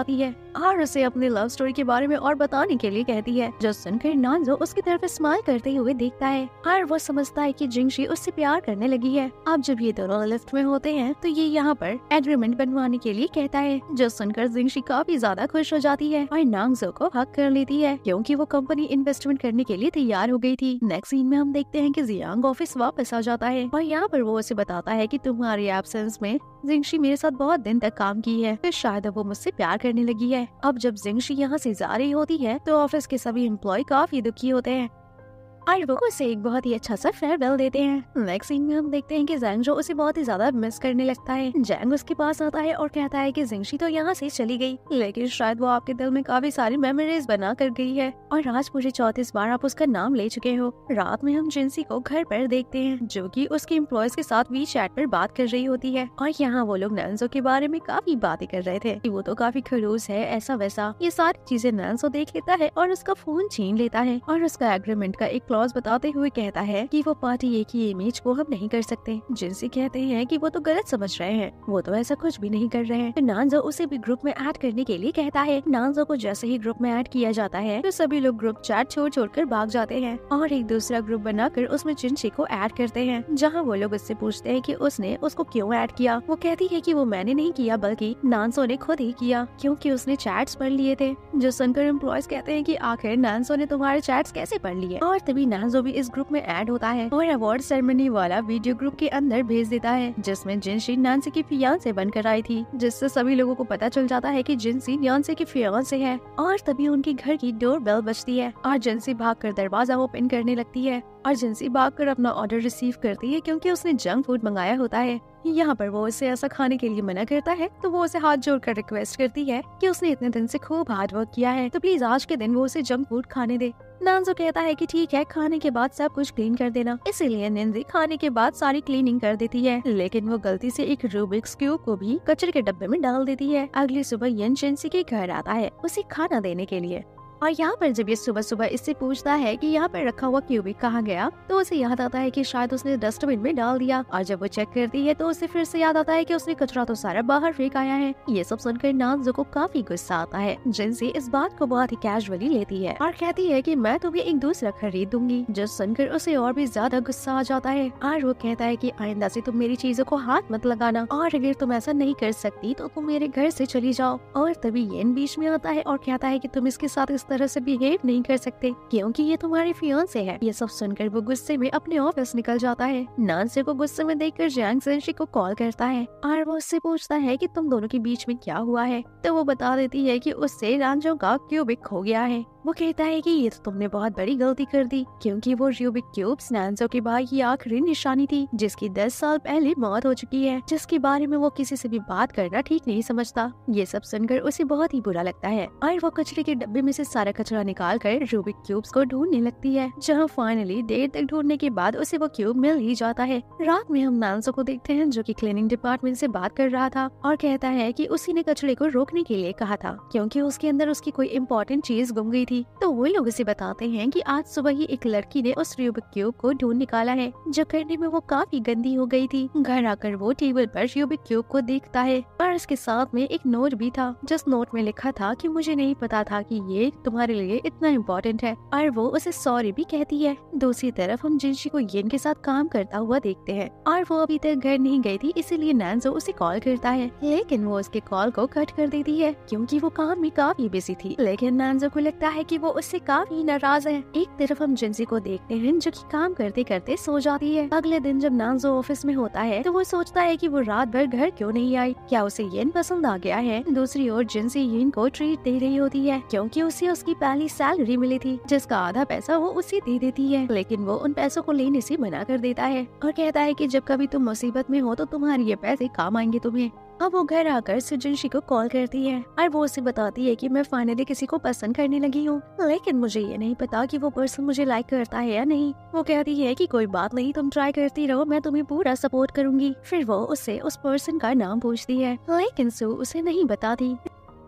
और उसे अपनी लव स्टोरी के बारे में और बताने के लिए कहती है, जो सुनकर नानजो उसकी तरफ स्माइल करते हुए देखता है और वो समझता है कि जिंगशी उससे प्यार करने लगी है। अब जब ये दोनों लिफ्ट में होते हैं तो ये यहाँ पर एग्रीमेंट बनवाने के लिए कहता है, जो सुनकर जिंगशी काफी ज्यादा खुश हो जाती है और नानजो को हक कर लेती है क्योंकि वो कंपनी इन्वेस्टमेंट करने के लिए तैयार हो गई थी। नेक्स्ट सीन में हम देखते हैं कि जियांग ऑफिस वापस आ जाता है और यहाँ पर वो उसे बताता है कि तुम्हारी एब्सेंस में जिंगशी मेरे साथ बहुत दिन तक काम की है, फिर शायद अब वो मुझसे प्यार करने लगी है। अब जब जिंगशी यहाँ से जा रही होती है तो ऑफिस के सभी एम्प्लॉय काफी दुखी होते हैं और वो उसे एक बहुत ही अच्छा सा फेयरवेल देते हैं। नेक्स्ट सीन में हम देखते हैं कि जैंग जो उसे बहुत ही ज्यादा मिस करने लगता है। जैंग उसके पास आता है और कहता है कि जिंगशी तो यहाँ से चली गई, लेकिन शायद वो आपके दिल में काफी सारी मेमोरीज बना कर गई है और आज पूरे 34 बार आप उसका नाम ले चुके हो। रात में हम जिंसी को घर पर देखते हैं जो कि उसके एम्प्लॉयज के साथ वी चैट पर बात कर रही होती है और यहाँ वो लोग नानजो के बारे में काफी बातें कर रहे थे कि वो तो काफी खड़ूस है, ऐसा वैसा। ये सारी चीजें नानजो देख लेता है और उसका फोन छीन लेता है और उसका एग्रीमेंट का एक क्लॉज बताते हुए कहता है कि वो पार्टी एक ही इमेज को हम नहीं कर सकते। जिनसे कहते हैं कि वो तो गलत समझ रहे हैं, वो तो ऐसा कुछ भी नहीं कर रहे हैं। नानजो उसे भी ग्रुप में ऐड करने के लिए कहता है। नानजो को जैसे ही ग्रुप में ऐड किया जाता है तो सभी लोग ग्रुप चैट छोड़ कर भाग जाते हैं और एक दूसरा ग्रुप बनाकर उसमें जिनशी को ऐड करते हैं, जहाँ वो लोग उससे पूछते हैं कि उसने उसको क्यों ऐड किया। वो कहती है कि वो मैंने नहीं किया बल्कि नानजो ने खुद ही किया क्योंकि उसने चैट्स पढ़ लिए थे। जो सुनकर एम्प्लॉयज कहते हैं कि आखिर नानजो ने तुम्हारे चैट्स कैसे पढ़ लिए, और तभी नानजो भी इस ग्रुप में ऐड होता है और अवार्ड सेरेमनी वाला वीडियो ग्रुप के अंदर भेज देता है जिसमें जिनशी नानसी की फियांसे बनकर आई थी, जिससे सभी लोगों को पता चल जाता है कि जिनसी नानसी की फियांसे है। और तभी उनके घर की डोर बेल बजती है और जिनसी भागकर दरवाजा ओपन करने लगती है और जिनसी भागकर अपना ऑर्डर रिसीव करती है क्योंकि उसने जंक फूड मंगाया होता है। यहाँ पर वो उसे ऐसा खाने के लिए मना करता है तो वो उसे हाथ जोड़कर रिक्वेस्ट करती है कि उसने इतने दिन से खूब हार्ड वर्क किया है तो प्लीज आज के दिन वो उसे जंक फूड खाने दे। नानजो कहता है कि ठीक है, खाने के बाद सब कुछ क्लीन कर देना। इसीलिए निंजी खाने के बाद सारी क्लीनिंग कर देती है, लेकिन वो गलती से एक रूबिक्स क्यूब को भी कचरे के डब्बे में डाल देती है। अगली सुबह यन जिनसी के घर आता है उसे खाना देने के लिए और यहाँ पर जब ये सुबह सुबह इससे पूछता है कि यहाँ पर रखा हुआ क्यूबिक कहाँ गया तो उसे याद आता है कि शायद उसने डस्टबिन में डाल दिया। और जब वो चेक करती है तो उसे फिर से याद आता है कि उसने कचरा तो सारा बाहर फेंक आया है। ये सब सुनकर नानजो को काफी गुस्सा आता है। जिनसी इस बात को बहुत ही कैजुअली लेती है और कहती है कि मैं तुम्हें एक दूसरा खरीद दूंगी, जो सुनकर उसे और भी ज्यादा गुस्सा आ जाता है और वो कहता है कि आइंदा से तुम मेरी चीजों को हाथ मत लगाना और अगर तुम ऐसा नहीं कर सकती तो तुम मेरे घर से चली जाओ। और तभी येन बीच में आता है और कहता है कि तुम इसके साथ इस तरह से बिहेव नहीं कर सकते क्योंकि ये तुम्हारी फियांसे है। ये सब सुनकर वो गुस्से में अपने ऑफिस निकल जाता है। नानसे को गुस्से में देखकर जैंग जिनशी को कॉल करता है और वो उससे पूछता है कि तुम दोनों के बीच में क्या हुआ है, तो वो बता देती है कि उससे रांझों का क्यूबिक खो गया है। वो कहता है कि ये तो तुमने बहुत बड़ी गलती कर दी क्योंकि वो रूबिक क्यूब्स नानजो के भाई की आखिरी निशानी थी जिसकी 10 साल पहले मौत हो चुकी है, जिसके बारे में वो किसी से भी बात करना ठीक नहीं समझता। ये सब सुनकर उसे बहुत ही बुरा लगता है और वो कचरे के डब्बे में से सारा कचरा निकाल कर रूबिक क्यूब्स को ढूंढने लगती है, जहाँ फाइनली देर तक ढूंढने के बाद उसे वो क्यूब मिल ही जाता है। रात में हम नानजो को देखते हैं जो कि क्लीनिंग डिपार्टमेंट से बात कर रहा था और कहता है कि उसी ने कचरे को रोकने के लिए कहा था क्योंकि उसके अंदर उसकी कोई इम्पोर्टेंट चीज गुम गई थी। तो वो लोग उसे बताते हैं कि आज सुबह ही एक लड़की ने उस रूबिक क्यूब को ढूंढ निकाला है जो करने में वो काफी गंदी हो गई थी। घर आकर वो टेबल पर रूबिक क्यूब को देखता है और इसके साथ में एक नोट भी था जिस नोट में लिखा था कि मुझे नहीं पता था कि ये तुम्हारे लिए इतना इम्पोर्टेंट है, और वो उसे सॉरी भी कहती है। दूसरी तरफ हम जिनशी को येन के साथ काम करता हुआ देखते हैं और वो अभी तक घर नहीं गई थी, इसीलिए नानजो उसे कॉल करता है, लेकिन वो उसके कॉल को कट कर देती है क्योंकि वो काम में काफी बिजी थी। लेकिन नानजो को लगता है कि वो उससे काफी नाराज है। एक तरफ हम जिनसी को देखते हैं जो कि काम करते करते सो जाती है। अगले दिन जब नानजो ऑफिस में होता है तो वो सोचता है कि वो रात भर घर क्यों नहीं आई, क्या उसे येन पसंद आ गया है। दूसरी ओर जिनसी येन को ट्रीट दे रही होती है क्योंकि उसे उसकी पहली सैलरी मिली थी जिसका आधा पैसा वो उसे दे देती है, लेकिन वो उन पैसों को लेने से मना कर देता है और कहता है कि जब कभी तुम मुसीबत में हो तो तुम्हारे ये पैसे काम आएंगे तुम्हें। अब वो घर आकर जिनशी को कॉल करती है और वो उसे बताती है कि मैं फाइनली किसी को पसंद करने लगी हूँ, लेकिन मुझे ये नहीं पता कि वो पर्सन मुझे लाइक करता है या नहीं। वो कहती है कि कोई बात नहीं, तुम ट्राई करती रहो, मैं तुम्हें पूरा सपोर्ट करूंगी। फिर वो उससे उस पर्सन का नाम पूछती है, लेकिन सू उसे नहीं बताती।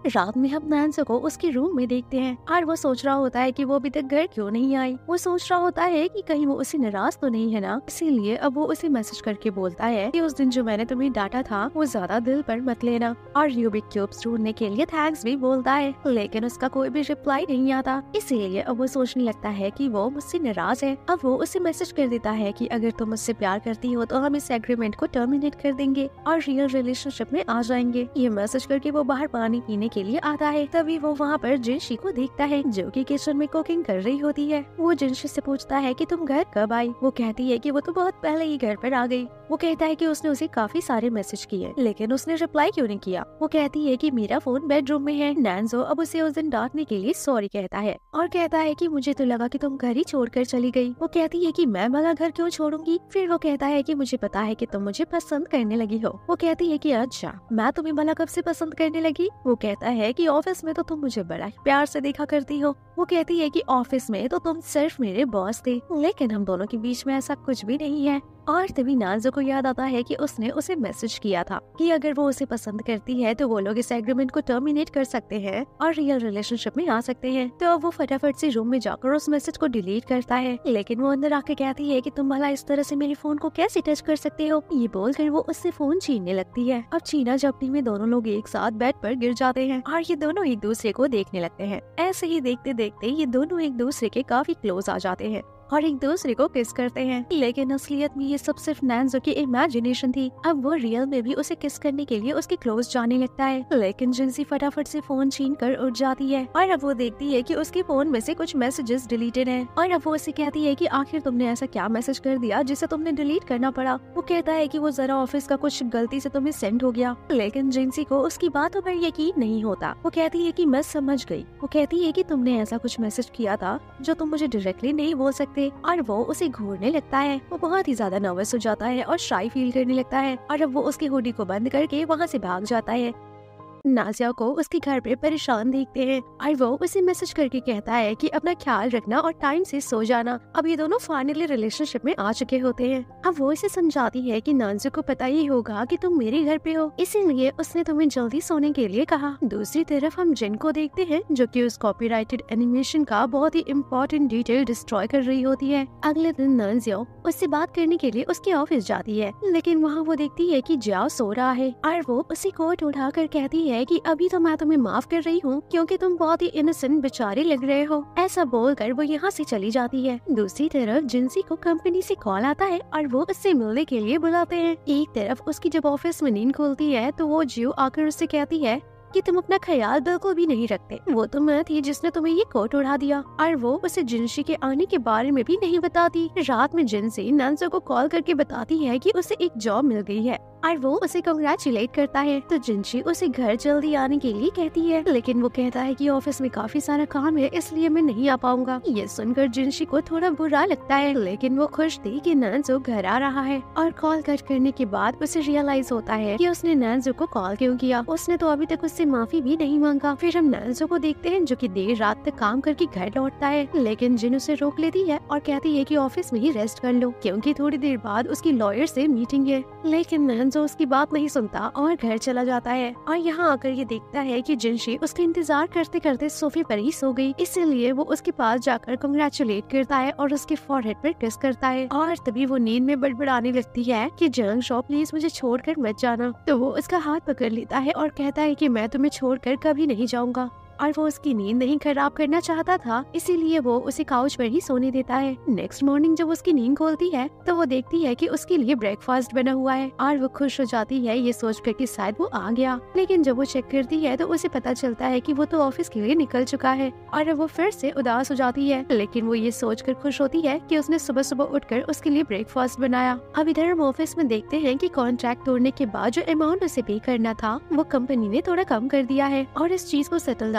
रात में हम नैन्सी को उसके रूम में देखते हैं और वो सोच रहा होता है कि वो अभी तक घर क्यों नहीं आई। वो सोच रहा होता है कि कहीं वो उसे नाराज तो नहीं है ना, इसीलिए अब वो उसे मैसेज करके बोलता है कि उस दिन जो मैंने तुम्हें डांटा था वो ज्यादा दिल पर मत लेना, और रूबिक क्यूब्स ढूंढने के लिए थैंक्स भी बोलता है। लेकिन उसका कोई भी रिप्लाई नहीं आता, इसीलिए अब वो सोचने लगता है कि वो मुझसे नाराज है। अब वो उसे मैसेज कर देता है कि अगर तुम मुझसे प्यार करती हो तो हम इस एग्रीमेंट को टर्मिनेट कर देंगे और रियल रिलेशनशिप में आ जाएंगे। ये मैसेज करके वो बाहर पानी पीने के लिए आता है। तभी वो वहाँ पर जिनशी को देखता है जो कि किचन में कुकिंग कर रही होती है। वो जिनशी से पूछता है कि तुम घर कब आई। वो कहती है कि वो तो बहुत पहले ही घर पर आ गई। वो कहता है कि उसने उसे काफी सारे मैसेज किए लेकिन उसने रिप्लाई क्यों नहीं किया। वो कहती है कि मेरा फोन बेडरूम में है। नैन्जो अब उसे उस दिन डांटने के लिए सॉरी कहता है और कहता है कि मुझे तो लगा कि तुम घर ही छोड़कर चली गई। वो कहती है कि मैं भला घर क्यों छोड़ूंगी। फिर वो कहता है कि मुझे पता है कि तुम मुझे पसंद करने लगी हो। वो कहती है कि अच्छा, मैं तुम्हें भला कब से पसंद करने लगी। वो कहता है कि ऑफिस में तो तुम मुझे बड़ा प्यार से देखा करती हो। वो कहती है कि ऑफिस में तो तुम सिर्फ मेरे बॉस थे, लेकिन हम दोनों के बीच में ऐसा कुछ भी नहीं है। और तभी नाज़ो को याद आता है कि उसने उसे मैसेज किया था कि अगर वो उसे पसंद करती है तो वो लोग इस एग्रीमेंट को टर्मिनेट कर सकते हैं और रियल रिलेशनशिप में आ सकते हैं। तो अब वो फटाफट से रूम में जाकर उस मैसेज को डिलीट करता है, लेकिन वो अंदर आके कहती है कि तुम भला इस तरह से मेरे फोन को कैसे टच कर सकते हो। ये बोलकर वो उससे फोन छीनने लगती है। अब छीना झपटी में दोनों लोग एक साथ बेड पर गिर जाते हैं और ये दोनों एक दूसरे को देखने लगते हैं। ऐसे ही देखते देखते ये दोनों एक दूसरे के काफी क्लोज आ जाते हैं और एक दूसरे को किस करते हैं। लेकिन असलियत में ये सब सिर्फ नैन्जो की इमेजिनेशन थी। अब वो रियल में भी उसे किस करने के लिए उसके क्लोज जाने लगता है, लेकिन जिनसी फटाफट से फोन छीन कर उठ जाती है और अब वो देखती है कि उसके फोन में से कुछ मैसेजेस डिलीटेड हैं। और अब वो उसे कहती है कि आखिर तुमने ऐसा क्या मैसेज कर दिया जिसे तुमने डिलीट करना पड़ा। वो कहता है कि वो जरा ऑफिस का कुछ गलती से तुम्हें सेंड हो गया, लेकिन जिनसी को उसकी बातों पर यकीन नहीं होता। वो कहती है कि मैं समझ गई। वो कहती है कि तुमने ऐसा कुछ मैसेज किया था जो तुम मुझे डायरेक्टली नहीं बोल सकते, और वो उसे घूरने लगता है। वो बहुत ही ज्यादा नर्वस हो जाता है और शाई फील करने लगता है और अब वो उसकी हुडी को बंद करके वहाँ से भाग जाता है। नाज़िया को उसके घर पे परेशान देखते हैं और वो उसे मैसेज करके कहता है कि अपना ख्याल रखना और टाइम से सो जाना। अब ये दोनों फाइनली रिलेशनशिप में आ चुके होते हैं। अब वो इसे समझाती है कि नाज़िया को पता ही होगा कि तुम मेरे घर पे हो, इसीलिए उसने तुम्हें जल्दी सोने के लिए कहा। दूसरी तरफ हम जिन को देखते हैं जो कि उस कॉपीराइटेड एनिमेशन का बहुत ही इम्पोर्टेंट डिटेल डिस्ट्रॉय कर रही होती है। अगले दिन नाज़िया उससे बात करने के लिए उसके ऑफिस जाती है, लेकिन वहाँ वो देखती है कि जाओ सो रहा है और वो उसे कोट उठाकर कहती है कि अभी तो मैं तुम्हें माफ कर रही हूँ क्योंकि तुम बहुत ही इनोसेंट बेचारे लग रहे हो। ऐसा बोलकर वो यहाँ से चली जाती है। दूसरी तरफ जिनसी को कंपनी से कॉल आता है और वो उससे मिलने के लिए बुलाते हैं। एक तरफ उसकी जब ऑफिस में नींद खुलती है तो वो जियो आकर उससे कहती है कि तुम अपना ख्याल बिल्कुल भी नहीं रखते। वो तो मैं थी जिसने तुम्हें ये कोट उड़ा दिया। और वो उसे जिनसी के आने के बारे में भी नहीं बताती। रात में जिनसी नाज़िया को कॉल करके बताती है कि उसे एक जॉब मिल गई है और वो उसे कंग्रेचुलेट करता है। तो जिनसी उसे घर जल्दी आने के लिए कहती है, लेकिन वो कहता है कि ऑफिस में काफी सारा काम है इसलिए मैं नहीं आ पाऊंगा। ये सुनकर जिनसी को थोड़ा बुरा लगता है, लेकिन वो खुश थी कि नाज़िया घर आ रहा है। और कॉल कट करने के बाद उसे रियलाइज होता है कि उसने नाज़िया को कॉल क्यों किया। उसने तो अभी तक उससे माफी भी नहीं मांगा। फिर हम नाज़िया को देखते हैं जो कि देर रात तक काम करके घर लौटता है, लेकिन जिन उसे रोक लेती है और कहती है कि ऑफिस में ही रेस्ट कर लो क्योंकि थोड़ी देर बाद उसकी लॉयर से मीटिंग है। लेकिन जो उसकी बात नहीं सुनता और घर चला जाता है और यहाँ आकर ये देखता है कि जिनशी उसका इंतजार करते करते सोफे पर ही सो गई। इसीलिए वो उसके पास जाकर कंग्रेचुलेट करता है और उसके फॉरहेड पर किस करता है। और तभी वो नींद में बड़बड़ाने लगती है कि जंग शॉ प्लीज मुझे छोड़कर मत जाना। तो वो उसका हाथ पकड़ लेता है और कहता है कि मैं तुम्हें छोड़कर कभी नहीं जाऊंगा। और वो उसकी नींद नहीं खराब करना चाहता था, इसीलिए वो उसे काउच पर ही सोने देता है। नेक्स्ट मॉर्निंग जब उसकी नींद खोलती है तो वो देखती है कि उसके लिए ब्रेकफास्ट बना हुआ है और वो खुश हो जाती है ये सोचकर कि शायद वो आ गया। लेकिन जब वो चेक करती है तो उसे पता चलता है कि वो तो ऑफिस के लिए निकल चुका है और वो फिर से उदास हो जाती है। लेकिन वो ये सोचकर खुश होती है कि उसने सुबह सुबह उठकर उसके लिए ब्रेकफास्ट बनाया। अब इधर हम ऑफिस में देखते हैं कि कॉन्ट्रैक्ट तोड़ने के बाद जो अमाउंट उसे पे करना था वो कंपनी ने थोड़ा कम कर दिया है और इस चीज को सेटल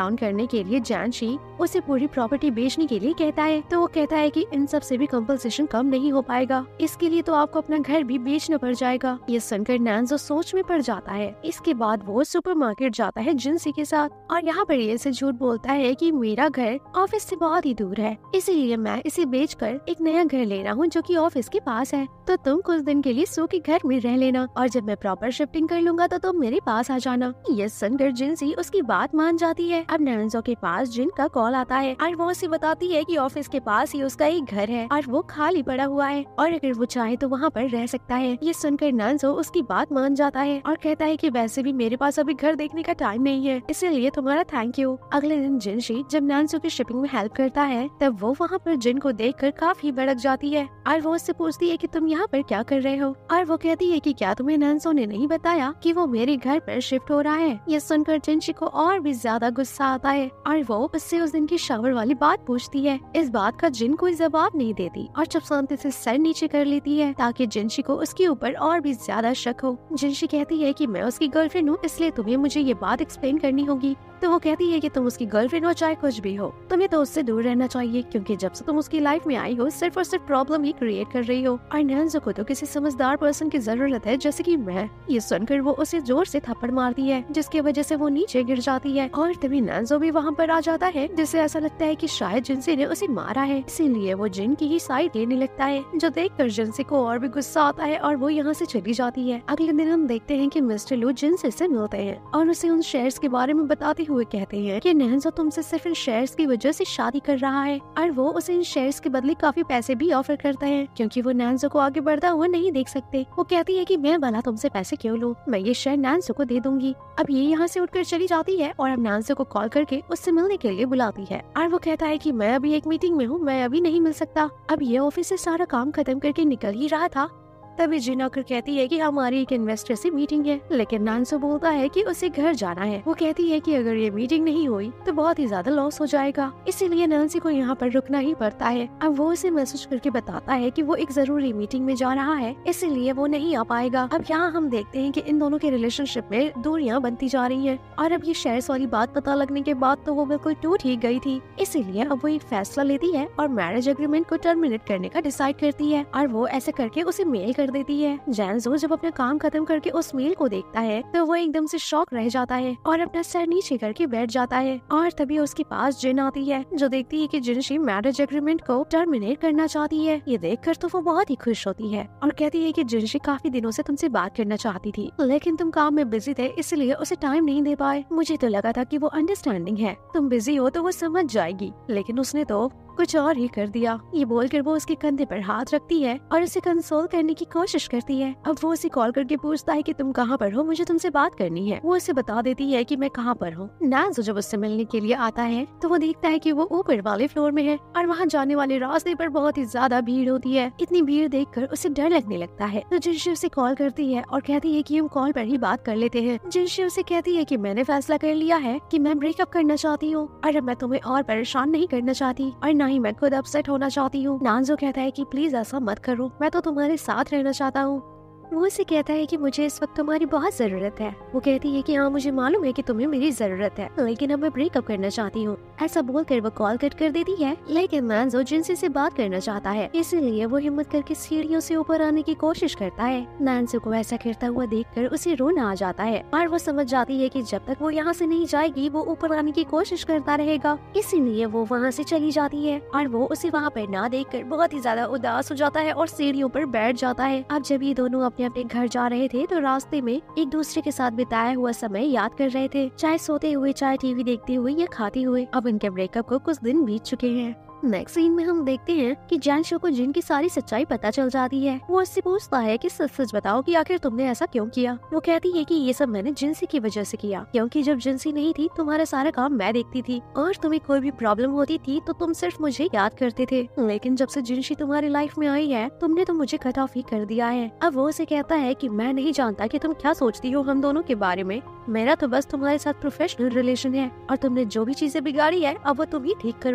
डाउन करने के लिए जानशी उसे पूरी प्रॉपर्टी बेचने के लिए कहता है। तो वो कहता है कि इन सब से भी कंपनसेशन कम नहीं हो पाएगा, इसके लिए तो आपको अपना घर भी बेचना पड़ जाएगा। ये सुनकर नांजो सोच में पड़ जाता है। इसके बाद वो सुपरमार्केट जाता है जिनसी के साथ और यहाँ पर ये से झूठ बोलता है कि मेरा घर ऑफिस से बहुत ही दूर है, इसीलिए मैं इसे बेचकर एक नया घर ले रहा हूँ जो कि ऑफिस के पास है। तो तुम कुछ दिन के लिए सू के घर में रह लेना और जब मैं प्रॉपर शिफ्टिंग कर लूंगा तो तुम मेरे पास आ जाना। ये सुनकर जिनसी उसकी बात मान जाती है। अब नांजो के पास जिन का कॉल आता है और वो उसे बताती है कि ऑफिस के पास ही उसका एक घर है और वो खाली पड़ा हुआ है और अगर वो चाहे तो वहाँ पर रह सकता है। ये सुनकर नांजो उसकी बात मान जाता है और कहता है कि वैसे भी मेरे पास अभी घर देखने का टाइम नहीं है, इसीलिए तुम्हारा थैंक यू। अगले दिन जिनशी जब नांजो की शिपिंग में हेल्प करता है तब वो वहाँ पर जिन को देखकर काफी भड़क जाती है और वो उससे पूछती है कि तुम यहाँ पर क्या कर रहे हो और वो कहती है कि क्या तुम्हें नांजो ने नहीं बताया कि वो मेरे घर पर शिफ्ट हो रहा है। ये सुनकर जिनशी को और भी ज्यादा गुस्सा आता है और वो उससे उस दिन की शावर वाली बात पूछती है। इस बात का जिन कोई जवाब नहीं देती और चुप शांति से सर नीचे कर लेती है ताकि जिनशी को उसके ऊपर और भी ज्यादा शक हो। जिनशी कहती है कि मैं उसकी गर्लफ्रेंड हूँ, इसलिए तुम्हें मुझे ये बात एक्सप्लेन करनी होगी। तो वो कहती है कि तुम उसकी गर्लफ्रेंड हो चाहे कुछ भी हो, तुम्हें तो उससे दूर रहना चाहिए क्योंकि जब से तुम उसकी लाइफ में आई हो सिर्फ और सिर्फ प्रॉब्लम ही क्रिएट कर रही हो और नांजो को तो किसी समझदार पर्सन की जरूरत है जैसे कि मैं। ये सुनकर वो उसे जोर से थप्पड़ मारती है जिसकी वजह से वो नीचे गिर जाती है और तभी नांजो भी वहाँ पर आ जाता है जिससे ऐसा लगता है कि शायद जिनसी ने उसे मारा है, इसीलिए वो जिन की ही साइड लेने लगता है जो देखकर जिनसी को और भी गुस्सा आता है और वो यहाँ से चली जाती है। अगले दिन हम देखते हैं कि मिस्टर लू जिनसी से मिलते हैं और उसे उन शेयर्स के बारे में बताते हुए कहते हैं कि नांजो तुमसे सिर्फ इन शेयर्स की वजह से शादी कर रहा है और वो उसे इन शेयर्स के बदले काफी पैसे भी ऑफर करते हैं क्योंकि वो नांजो को आगे बढ़ता हुआ नहीं देख सकते। वो कहती है कि मैं भला तुमसे पैसे क्यों लूं, मैं ये शेयर नांजो को दे दूंगी। अब ये यहाँ से उठकर चली जाती है और अब नांजो को कॉल करके उससे मिलने के लिए बुलाती है और वो कहता है कि मैं अभी एक मीटिंग में हूँ, मैं अभी नहीं मिल सकता। अब ये ऑफिस से सारा काम खत्म करके निकल ही रहा था तभी जिन आकर कहती है कि हमारी एक इन्वेस्टर से मीटिंग है, लेकिन नांजो बोलता है कि उसे घर जाना है। वो कहती है कि अगर ये मीटिंग नहीं हुई तो बहुत ही ज्यादा लॉस हो जाएगा, इसीलिए नांसी को यहाँ पर रुकना ही पड़ता है। अब वो उसे मैसेज करके बताता है कि वो एक जरूरी मीटिंग में जा रहा है, इसीलिए वो नहीं आ पाएगा। अब यहाँ हम देखते हैं कि इन दोनों के रिलेशनशिप में दूरियां बनती जा रही है और अब ये शेयर्स वाली बात पता लगने के बाद तो वो बिल्कुल टूट ही गई थी, इसीलिए अब वो एक फैसला लेती है और मैरिज एग्रीमेंट को टर्मिनेट करने का डिसाइड करती है और वो ऐसे करके उसे मेल कर देती है। जैनजो जब अपना काम खत्म करके उस मेल को देखता है तो वो एकदम से शॉक रह जाता है और अपना सर नीचे करके बैठ जाता है और तभी उसके पास जिन आती है जो देखती है कि जिनशी मैरिज एग्रीमेंट को टर्मिनेट करना चाहती है। ये देखकर तो वो बहुत ही खुश होती है और कहती है कि जिनशी काफी दिनों से तुमसे बात करना चाहती थी, लेकिन तुम काम में बिजी थे इसलिए उसे टाइम नहीं दे पाए। मुझे तो लगा था कि वो अंडरस्टैंडिंग है, तुम बिजी हो तो वो समझ जाएगी, लेकिन उसने तो कुछ और ही कर दिया। ये बोलकर वो उसके कंधे पर हाथ रखती है और उसे कंसोल करने की कोशिश करती है। अब वो उसे कॉल करके पूछता है कि तुम कहाँ पर हो, मुझे तुमसे बात करनी है। वो उसे बता देती है कि मैं कहाँ पर हूँ। नांजो जब उससे मिलने के लिए आता है तो वो देखता है कि वो ऊपर वाले फ्लोर में है और वहाँ जाने वाले रास्ते पर बहुत ही ज्यादा भीड़ होती है। इतनी भीड़ देखकर उसे डर लगने लगता है तो जिनशी उसे कॉल करती है और कहती है कि हम कॉल पर ही बात कर लेते हैं। जिनशी उसे कहती है कि मैंने फैसला कर लिया है कि मैं ब्रेकअप करना चाहती हूँ और अब मैं तुम्हें और परेशान नहीं करना चाहती और न ही मैं खुद अपसेट होना चाहती हूँ। नांजो कहता है कि प्लीज ऐसा मत करो, मैं तो तुम्हारे साथ रहना चाहता हूँ। वो उसे कहता है कि मुझे इस वक्त तुम्हारी बहुत जरूरत है। वो कहती है कि हाँ मुझे मालूम है कि तुम्हें मेरी जरूरत है, लेकिन अब मैं ब्रेकअप करना चाहती हूँ। ऐसा बोलकर वो कॉल कट कर देती है, लेकिन नांजो जिनसी से बात करना चाहता है, इसलिए वो हिम्मत करके सीढ़ियों से ऊपर आने की कोशिश करता है। नांजो को ऐसा करता हुआ देखकर उसे रोना आ जाता है और वो समझ जाती है कि जब तक वो यहाँ से नहीं जाएगी वो ऊपर आने की कोशिश करता रहेगा, इसीलिए वो वहाँ से चली जाती है और वो उसे वहाँ पर ना देखकर बहुत ही ज्यादा उदास हो जाता है और सीढ़ियों पर बैठ जाता है। अब जब ये दोनों अपने अपने घर जा रहे थे तो रास्ते में एक दूसरे के साथ बिताया हुआ समय याद कर रहे थे, चाहे सोते हुए, चाहे टीवी देखते हुए या खाते हुए। अब इनके ब्रेकअप को कुछ दिन बीत चुके हैं। नेक्स्ट सीन में हम देखते हैं कि जैनशो को जिन की सारी सच्चाई पता चल जाती है। वो उससे पूछता है कि सच सच बताओ कि आखिर तुमने ऐसा क्यों किया। वो कहती है कि ये सब मैंने जिनसी की वजह से किया, क्योंकि जब जिनसी नहीं थी तुम्हारा सारा काम मैं देखती थी और तुम्हें कोई भी प्रॉब्लम होती थी तो तुम सिर्फ मुझे याद करते थे, लेकिन जब से जिनसी तुम्हारी लाइफ में आई है तुमने तो मुझे कट ऑफ ही कर दिया है। अब वो उसे कहता है कि मैं नहीं जानता कि तुम क्या सोचती हो हम दोनों के बारे में, मेरा तो बस तुम्हारे साथ प्रोफेशनल रिलेशन है और तुमने जो भी चीजें बिगाड़ी है अब वो तुम ही ठीक करोगी।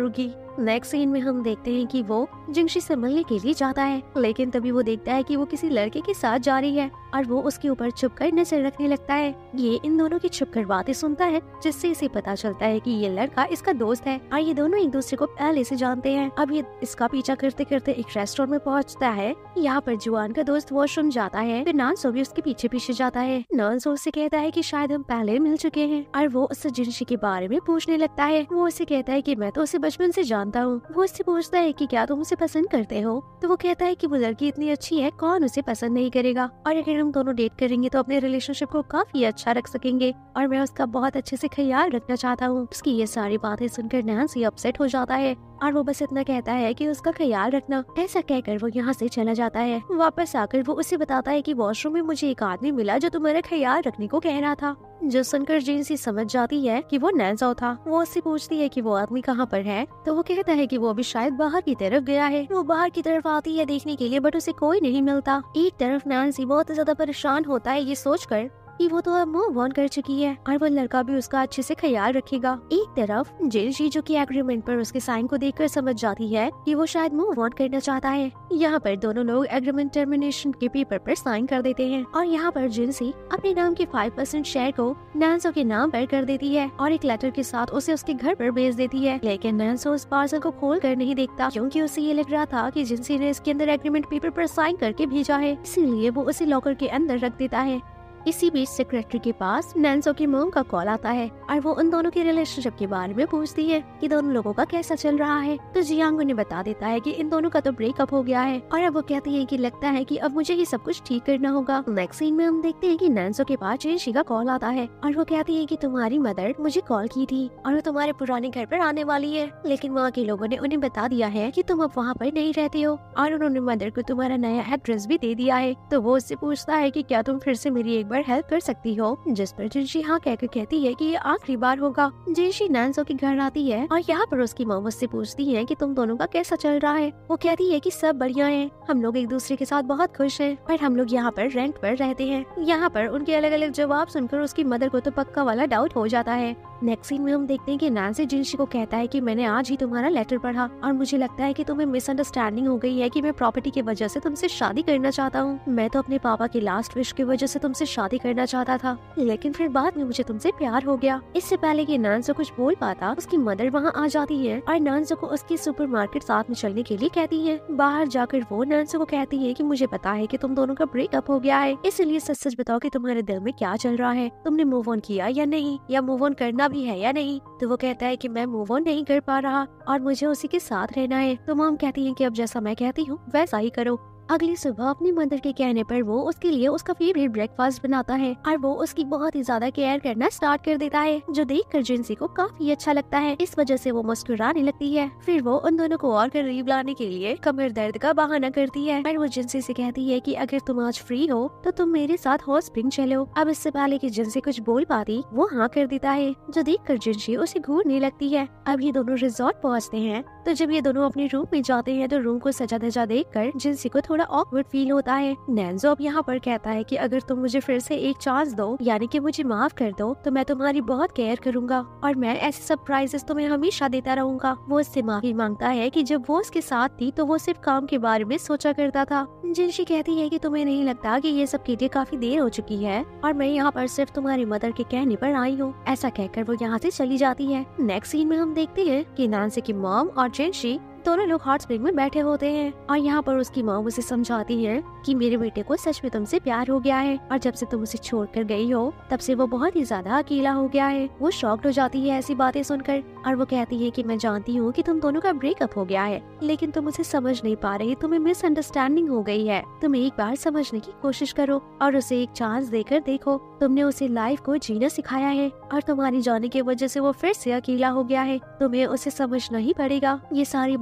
नेक्स्ट सीन में हम देखते हैं कि वो जिंगशी से मिलने के लिए जाता है, लेकिन तभी वो देखता है कि वो किसी लड़के के साथ जा रही है और वो उसके ऊपर छुपकर नजर रखने लगता है। ये इन दोनों की छुपकर बातें सुनता है, जिससे इसे पता चलता है कि ये लड़का इसका दोस्त है और ये दोनों एक दूसरे को पहले से जानते हैं। अब ये इसका पीछा करते करते एक रेस्टोरेंट में पहुंचता है। यहाँ पर जुआन का दोस्त वॉशरूम जाता है, फिर नानसो भी उसके पीछे पीछे जाता है। नानसो उससे कहता है कि शायद हम पहले मिल चुके हैं और वो उससे जिंशी के बारे में पूछने लगता है। वो उसे कहता है कि मैं तो उसे बचपन से जानता हूँ। वो उससे पूछता है कि क्या तुम उसे पसंद करते हो, तो वो कहता है कि वो लड़की इतनी अच्छी है, कौन उसे पसंद नहीं करेगा, और अगर हम दोनों डेट करेंगे तो अपने रिलेशनशिप को काफी अच्छा रख सकेंगे और मैं उसका बहुत अच्छे से ख्याल रखना चाहता हूँ। उसकी ये सारी बातें सुनकर नैन्सी अपसेट हो जाता है और वो बस इतना कहता है कि उसका ख्याल रखना। ऐसा कहकर वो यहाँ से चला जाता है। वापस आकर वो उसे बताता है कि वॉशरूम में मुझे एक आदमी मिला जो तुम्हारा ख्याल रखने को कह रहा था। जो सुनकर जिनसी समझ जाती है कि वो नैन्सो था। वो उससे पूछती है कि वो आदमी कहाँ पर है, तो वो कहता है कि वो अभी शायद बाहर की तरफ गया है। वो बाहर की तरफ आती है देखने के लिए, बट उसे कोई नहीं मिलता। एक तरफ नैन्सी बहुत ज्यादा परेशान होता है ये सोचकर कि वो तो अब मूव ऑन कर चुकी है और वो लड़का भी उसका अच्छे से ख्याल रखेगा। एक तरफ जिनशी जो कि एग्रीमेंट पर उसके साइन को देखकर समझ जाती है कि वो शायद मूव ऑन करना चाहता है। यहाँ पर दोनों लोग एग्रीमेंट टर्मिनेशन के पेपर पर साइन कर देते हैं और यहाँ पर जिनसी अपने नाम के 5% शेयर को नैन्सो के नाम पर कर देती है और एक लेटर के साथ उसे उसके घर पर भेज देती है। लेकिन नैन्सो उस पार्सल को खोल कर नहीं देखता, क्योंकि उसे ये लग रहा था कि जिनसी ने इसके अंदर एग्रीमेंट पेपर पर साइन करके भेजा है, इसीलिए वो उसे लॉकर के अंदर रख देता है। इसी बीच सेक्रेटरी के पास नैन्सो की मॉम का कॉल आता है और वो उन दोनों के रिलेशनशिप के बारे में पूछती है कि दोनों लोगों का कैसा चल रहा है। तो जियांग उन्हें बता देता है कि इन दोनों का तो ब्रेकअप हो गया है और अब वो कहती है कि लगता है कि अब मुझे ये सब कुछ ठीक करना होगा। नेक्स्ट सीन में हम देखते हैं कि नैन्सो के पास जिनशी का कॉल आता है और वो कहती है कि तुम्हारी मदर मुझे कॉल की थी और वो तुम्हारे पुराने घर पर आने वाली है, लेकिन वहाँ के लोगों ने उन्हें बता दिया है कि तुम अब वहाँ पर नहीं रहते हो और उन्होंने मदर को तुम्हारा नया एड्रेस भी दे दिया है। तो वो उससे पूछता है कि क्या तुम फिर से मेरी एक बार हेल्प कर सकती हो, जिस पर जिनशी हाँ कहकर कहती है कि ये आखिरी बार होगा। जिनशी नैन्सो के घर आती है और यहाँ पर उसकी मॉम उससे पूछती है कि तुम दोनों का कैसा चल रहा है। वो कहती है कि सब बढ़िया है, हम लोग एक दूसरे के साथ बहुत खुश हैं और हम लोग यहाँ पर रेंट पर रहते हैं। यहाँ पर उनके अलग अलग जवाब सुनकर उसकी मदर को तो पक्का वाला डाउट हो जाता है। नेक्स्ट सीन में हम देखते हैं कि नैन्सी जिनशी को कहता है कि मैंने आज ही तुम्हारा लेटर पढ़ा और मुझे लगता है कि तुम्हें मिसअंडरस्टैंडिंग हो गई है कि मैं प्रॉपर्टी की वजह से तुमसे शादी करना चाहता हूँ। मैं तो अपने पापा की लास्ट विश की वजह से तुमसे शादी करना चाहता था, लेकिन फिर बाद में मुझे तुमसे प्यार हो गया। इससे पहले कि नैन्सो कुछ बोल पाता, उसकी मदर वहाँ आ जाती है और नैन्सो को उसकी सुपरमार्केट साथ में चलने के लिए कहती है। बाहर जाकर वो नैन्सो को कहती है कि मुझे पता है कि तुम दोनों का ब्रेकअप हो गया है, इसलिए सच सच बताओ कि तुम्हारे दिल में क्या चल रहा है, तुमने मूव ऑन किया या नहीं, या मूव ऑन करना भी है या नहीं। तो वो कहता है कि मैं मूव ऑन नहीं कर पा रहा और मुझे उसी के साथ रहना है। तो मॉम कहती है कि अब जैसा मैं कहती हूँ वैसा ही करो। अगली सुबह अपनी मदर के कहने पर वो उसके लिए उसका फेवरेट ब्रेकफास्ट बनाता है और वो उसकी बहुत ही ज्यादा केयर करना स्टार्ट कर देता है, जो देखकर जिनसी को काफी अच्छा लगता है। इस वजह से वो मुस्कुराने लगती है। फिर वो उन दोनों को और करीब लाने के लिए कमर दर्द का बहाना करती है और वो जिनसी से कहती है कि अगर तुम आज फ्री हो तो तुम मेरे साथ हॉट स्प्रिंग चलो। अब इससे पहले कि जिनसी कुछ बोल पाती, वो हाँ कर देता है, जो देखकर जिनसी उसे घूरने लगती है। अब ये दोनों रिजॉर्ट पहुँचते हैं। तो जब ये दोनों अपने रूम में जाते हैं तो रूम को सजा धजा देखकर जिनसी को थोड़ा ऑकवर्ड फील होता है। नैन्सो अब यहाँ पर कहता है कि अगर तुम मुझे फिर से एक चांस दो, यानी कि मुझे माफ कर दो, तो मैं तुम्हारी बहुत केयर करूंगा और मैं ऐसे सरप्राइजेस तुम्हें हमेशा देता रहूंगा। वो इससे माफी मांगता है कि जब वो उसके साथ थी तो वो सिर्फ काम के बारे में सोचा करता था। जिनसी कहती है कि तुम्हें नहीं लगता कि ये सब के लिए काफी देर हो चुकी है और मैं यहाँ पर सिर्फ तुम्हारी मदर के कहने पर आई हूँ। ऐसा कहकर वो यहाँ से चली जाती है। नेक्स्ट सीन में हम देखते हैं कि नैन्सी की मॉम और जिनसी दोनों लोग हॉट स्प्रिंग में बैठे होते हैं और यहाँ पर उसकी माँ उसे समझाती है कि मेरे बेटे को सच में तुमसे प्यार हो गया है और जब से तुम उसे छोड़कर गई हो तब से वो बहुत ही ज्यादा अकेला हो गया है। वो शॉक्ड हो जाती है ऐसी बातें सुनकर और वो कहती है कि मैं जानती हूँ कि तुम दोनों का ब्रेकअप हो गया है, लेकिन तुम उसे समझ नहीं पा रही, तुम्हें मिसअंडरस्टैंडिंग हो गई है। तुम एक बार समझने की कोशिश करो और उसे एक चांस देकर देखो। तुमने उसे लाइफ को जीना सिखाया है और तुम्हारी जाने की वजह से वो फिर से अकेला हो गया है। तुम्हें उसे समझना ही पड़ेगा। ये सारी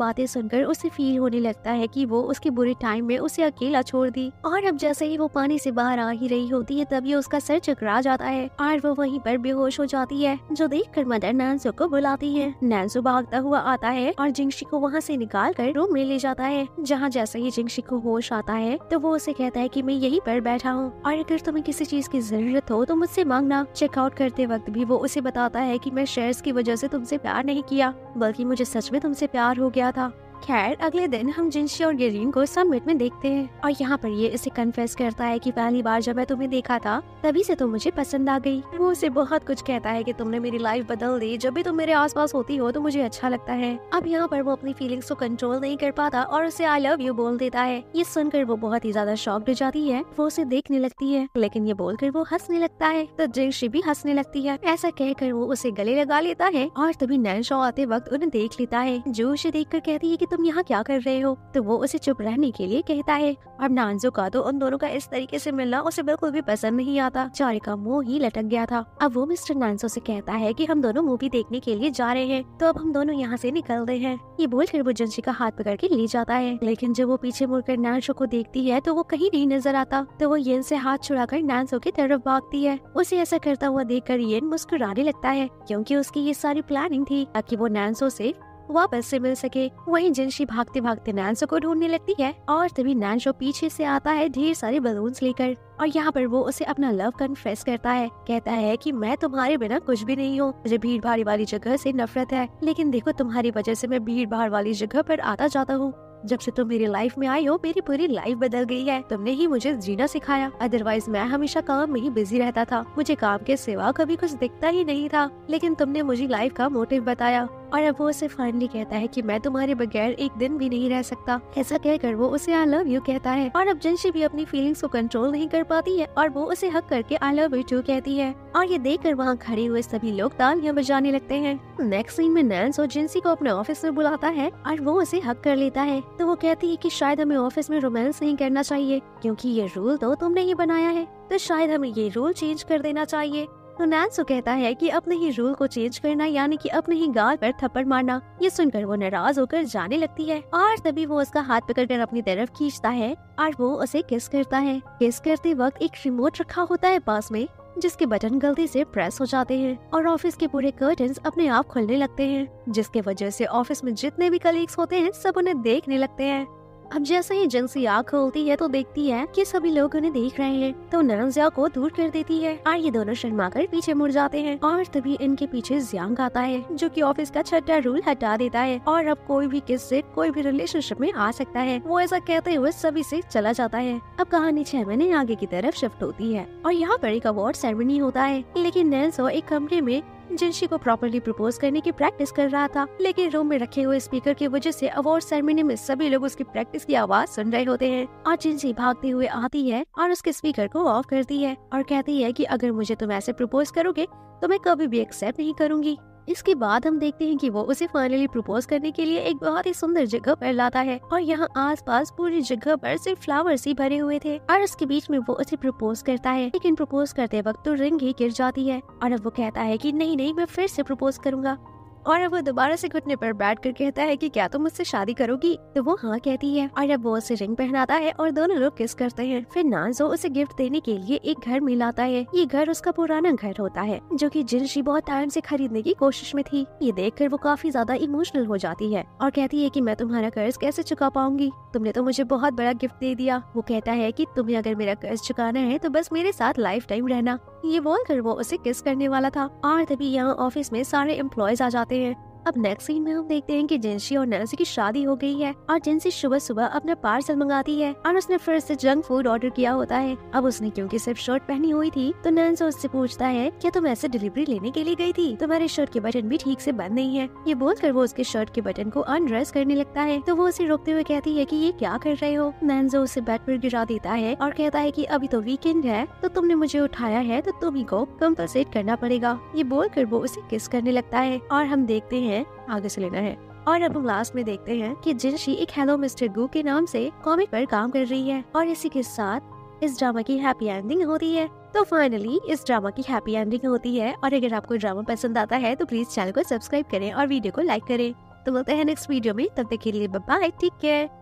बातें सुनकर उसे फील होने लगता है कि वो उसके बुरे टाइम में उसे अकेला छोड़ दी। और अब जैसे ही वो पानी से बाहर आ ही रही होती है तभी उसका सर चकरा जाता है और वो वहीं पर बेहोश हो जाती है, जो देखकर मदर नैन्सो को बुलाती है। नैन्सो भागता हुआ आता है और जिंगशी को वहाँ से निकाल कर रूम में ले जाता है, जहाँ जैसे ही जिंगशी को होश आता है तो वो उसे कहता है कि मैं यहीं पर बैठा हूँ और अगर तुम्हें किसी चीज की जरूरत हो तो मुझसे मांगना। चेकआउट करते वक्त भी वो उसे बताता है कि मैं शेयर्स की वजह से तुमसे प्यार नहीं किया, बल्कि मुझे सच में तुमसे प्यार हो गया था। खैर अगले दिन हम जिंशी और गेरीन को समिट में देखते हैं और यहाँ पर ये इसे कन्फेस करता है कि पहली बार जब मैं तुम्हें देखा था तभी से तुम मुझे पसंद आ गई। वो उसे बहुत कुछ कहता है कि तुमने मेरी लाइफ बदल दी, जब भी तुम मेरे आसपास होती हो तो मुझे अच्छा लगता है। अब यहाँ पर वो अपनी फीलिंग्स को कंट्रोल नहीं कर पाता और उसे आई लव यू बोल देता है। ये सुनकर वो बहुत ही ज्यादा शॉक्ड हो जाती है। वो उसे देखने लगती है लेकिन ये बोलकर वो हंसने लगता है तो जिंशी भी हंसने लगती है। ऐसा कहकर वो उसे गले लगा लेता है और तभी नैन्सो आते वक्त उन्हें देख लेता है, जो उसे देखकर कहती है कि तुम यहाँ क्या कर रहे हो। तो वो उसे चुप रहने के लिए कहता है। अब नैन्सो का तो उन दोनों का इस तरीके से मिलना उसे बिल्कुल भी पसंद नहीं आता। चारे का मुंह ही लटक गया था। अब वो मिस्टर नैन्सो से कहता है कि हम दोनों मूवी देखने के लिए जा रहे हैं, तो अब हम दोनों यहाँ से निकल रहे हैं। ये बोलकर वो जिंशी का हाथ पकड़ के ले जाता है, लेकिन जब वो पीछे मुड़कर नैन्सो को देखती है तो वो कहीं नहीं नजर आता। तो वो येन से हाथ छुड़ाकर नैन्सो की तरफ भागती है। उसे ऐसा करता हुआ देखकर येन मुस्कुराने लगता है, क्योंकि उसकी ये सारी प्लानिंग थी ताकि वो नैन्सो से वापस से मिल सके। वहीं जिंशी भागते भागते नैन्सो को ढूंढने लगती है और तभी नैन्सो पीछे से आता है ढेर सारे बलून्स लेकर और यहाँ पर वो उसे अपना लव कन्फेस करता है। कहता है कि मैं तुम्हारे बिना कुछ भी नहीं हूँ, मुझे भीड़ भाड़ वाली जगह से नफरत है, लेकिन देखो तुम्हारी वजह से मैं भीड़ भाड़ वाली जगह पर आता जाता हूँ। जब से तुम मेरी लाइफ में आई हो मेरी पूरी लाइफ बदल गई है। तुमने ही मुझे जीना सिखाया, अदरवाइज मैं हमेशा काम में ही बिजी रहता था, मुझे काम के सिवा कभी कुछ दिखता ही नहीं था, लेकिन तुमने मुझे लाइफ का मोटिव बताया। और अब वो उसे फाइनली कहता है कि मैं तुम्हारे बगैर एक दिन भी नहीं रह सकता। ऐसा कहकर वो उसे आई लव यू कहता है और अब जिंशी भी अपनी फीलिंग्स को कंट्रोल नहीं कर पाती है और वो उसे हक करके आई लव यू टू कहती है। और ये देखकर वहाँ खड़े हुए सभी लोग तालियां बजाने लगते हैं। नेक्स्ट सीन में नैन्सो जिंशी को अपने ऑफिस में बुलाता है और वो उसे हक कर लेता है। तो वो कहती है कि शायद हमें ऑफिस में रोमांस नहीं करना चाहिए, क्योंकि ये रूल तो तुमने ही बनाया है, तो शायद हमें ये रूल चेंज कर देना चाहिए। तो नैन्सो कहता है कि अपने ही रूल को चेंज करना यानी कि अपने ही गाल पर थप्पड़ मारना। ये सुनकर वो नाराज होकर जाने लगती है और तभी वो उसका हाथ पकड़कर अपनी तरफ खींचता है और वो उसे किस करता है। किस करते वक्त एक रिमोट रखा होता है पास में, जिसके बटन गलती से प्रेस हो जाते हैं और ऑफिस के पूरे कर्टन्स अपने आप खुलने लगते हैं, जिसके वजह से ऑफिस में जितने भी कलीग्स होते हैं सब उन्हें देखने लगते हैं। अब जैसे ही जिंसी आँख खोलती है तो देखती है कि सभी लोग उन्हें देख रहे हैं, तो नैन्सो को दूर कर देती है और ये दोनों शर्माकर पीछे मुड़ जाते हैं। और तभी इनके पीछे जियांग आता है, जो कि ऑफिस का छठा रूल हटा देता है और अब कोई भी किससे कोई भी रिलेशनशिप में आ सकता है। वो ऐसा कहते हुए सभी से चला जाता है। अब कहानी 6 महीने आगे की तरफ शिफ्ट होती है और यहाँ पर एक अवार्ड सेरेमनी होता है, लेकिन नैन्सो एक कमरे में जिंशी को प्रॉपर्ली प्रपोज करने की प्रैक्टिस कर रहा था, लेकिन रूम में रखे हुए स्पीकर की वजह से अवार्ड सेरेमनी में सभी लोग उसकी प्रैक्टिस की आवाज सुन रहे होते हैं। और जिंशी भागते हुए आती है और उसके स्पीकर को ऑफ करती है और कहती है कि अगर मुझे तुम ऐसे प्रपोज करोगे तो मैं कभी भी एक्सेप्ट नहीं करूंगी। इसके बाद हम देखते हैं कि वो उसे फाइनली प्रपोज करने के लिए एक बहुत ही सुंदर जगह पर लाता है और यहाँ आसपास पूरी जगह पर सिर्फ फ्लावर्स ही भरे हुए थे और उसके बीच में वो उसे प्रपोज करता है, लेकिन प्रपोज करते वक्त तो रिंग ही गिर जाती है और अब वो कहता है कि नहीं नहीं मैं फिर से प्रपोज करूंगा। और अब वो दोबारा से घुटने पर बैठ कर कहता है कि क्या तुम मुझसे शादी करोगी, तो वो हाँ कहती है और अब वो उसे रिंग पहनाता है और दोनों लोग किस करते हैं। फिर नैन्सो उसे गिफ्ट देने के लिए एक घर में लाता है। ये घर उसका पुराना घर होता है, जो कि जिंशी बहुत टाइम से खरीदने की कोशिश में थी। ये देखकर वो काफी ज्यादा इमोशनल हो जाती है और कहती है कि मैं तुम्हारा कर्ज कैसे चुका पाऊंगी, तुमने तो मुझे बहुत बड़ा गिफ्ट दे दिया। वो कहता है कि तुम्हें अगर मेरा कर्ज चुकाना है तो बस मेरे साथ लाइफ टाइम रहना। ये बोलकर वो उसे किस करने वाला था और तभी यहाँ ऑफिस में सारे एम्प्लॉयज आ जाते हैं। अब नेक्स्ट सीन में हम देखते हैं कि जिंशी और नैन्सी की शादी हो गई है और जिंसी सुबह सुबह अपना पार्सल मंगाती है और उसने फिर से जंक फूड ऑर्डर किया होता है। अब उसने क्योंकि सिर्फ शर्ट पहनी हुई थी तो नैन्सो उससे पूछता है क्या तुम ऐसे डिलीवरी लेने के लिए गई थी, तुम्हारे शर्ट के बटन भी ठीक से बंद नहीं है। ये बोलकर वो उसके शर्ट के बटन को अनड्रेस करने लगता है, तो वो उसे रोकते हुए कहती है कि ये क्या कर रहे हो। नैन्सो उसे बेड पर गिरा देता है और कहता है कि अभी तो वीकेंड है, तो तुमने मुझे उठाया है तो तुम्ही को कंपनसेट करना पड़ेगा। ये बोलकर वो उसे किस करने लगता है और हम देखते हैं आगे से लेना है। और अब हम लास्ट में देखते हैं कि जिंशी एक हेलो मिस्टर गू के नाम से कॉमिक पर काम कर रही है और इसी के साथ इस ड्रामा की हैप्पी एंडिंग होती है। तो फाइनली इस ड्रामा की हैप्पी एंडिंग होती है और अगर आपको ड्रामा पसंद आता है तो प्लीज चैनल को सब्सक्राइब करें और वीडियो को लाइक करें। तो मिलते हैं नेक्स्ट वीडियो में, तब तक के लिए बाय बाय, टेक केयर।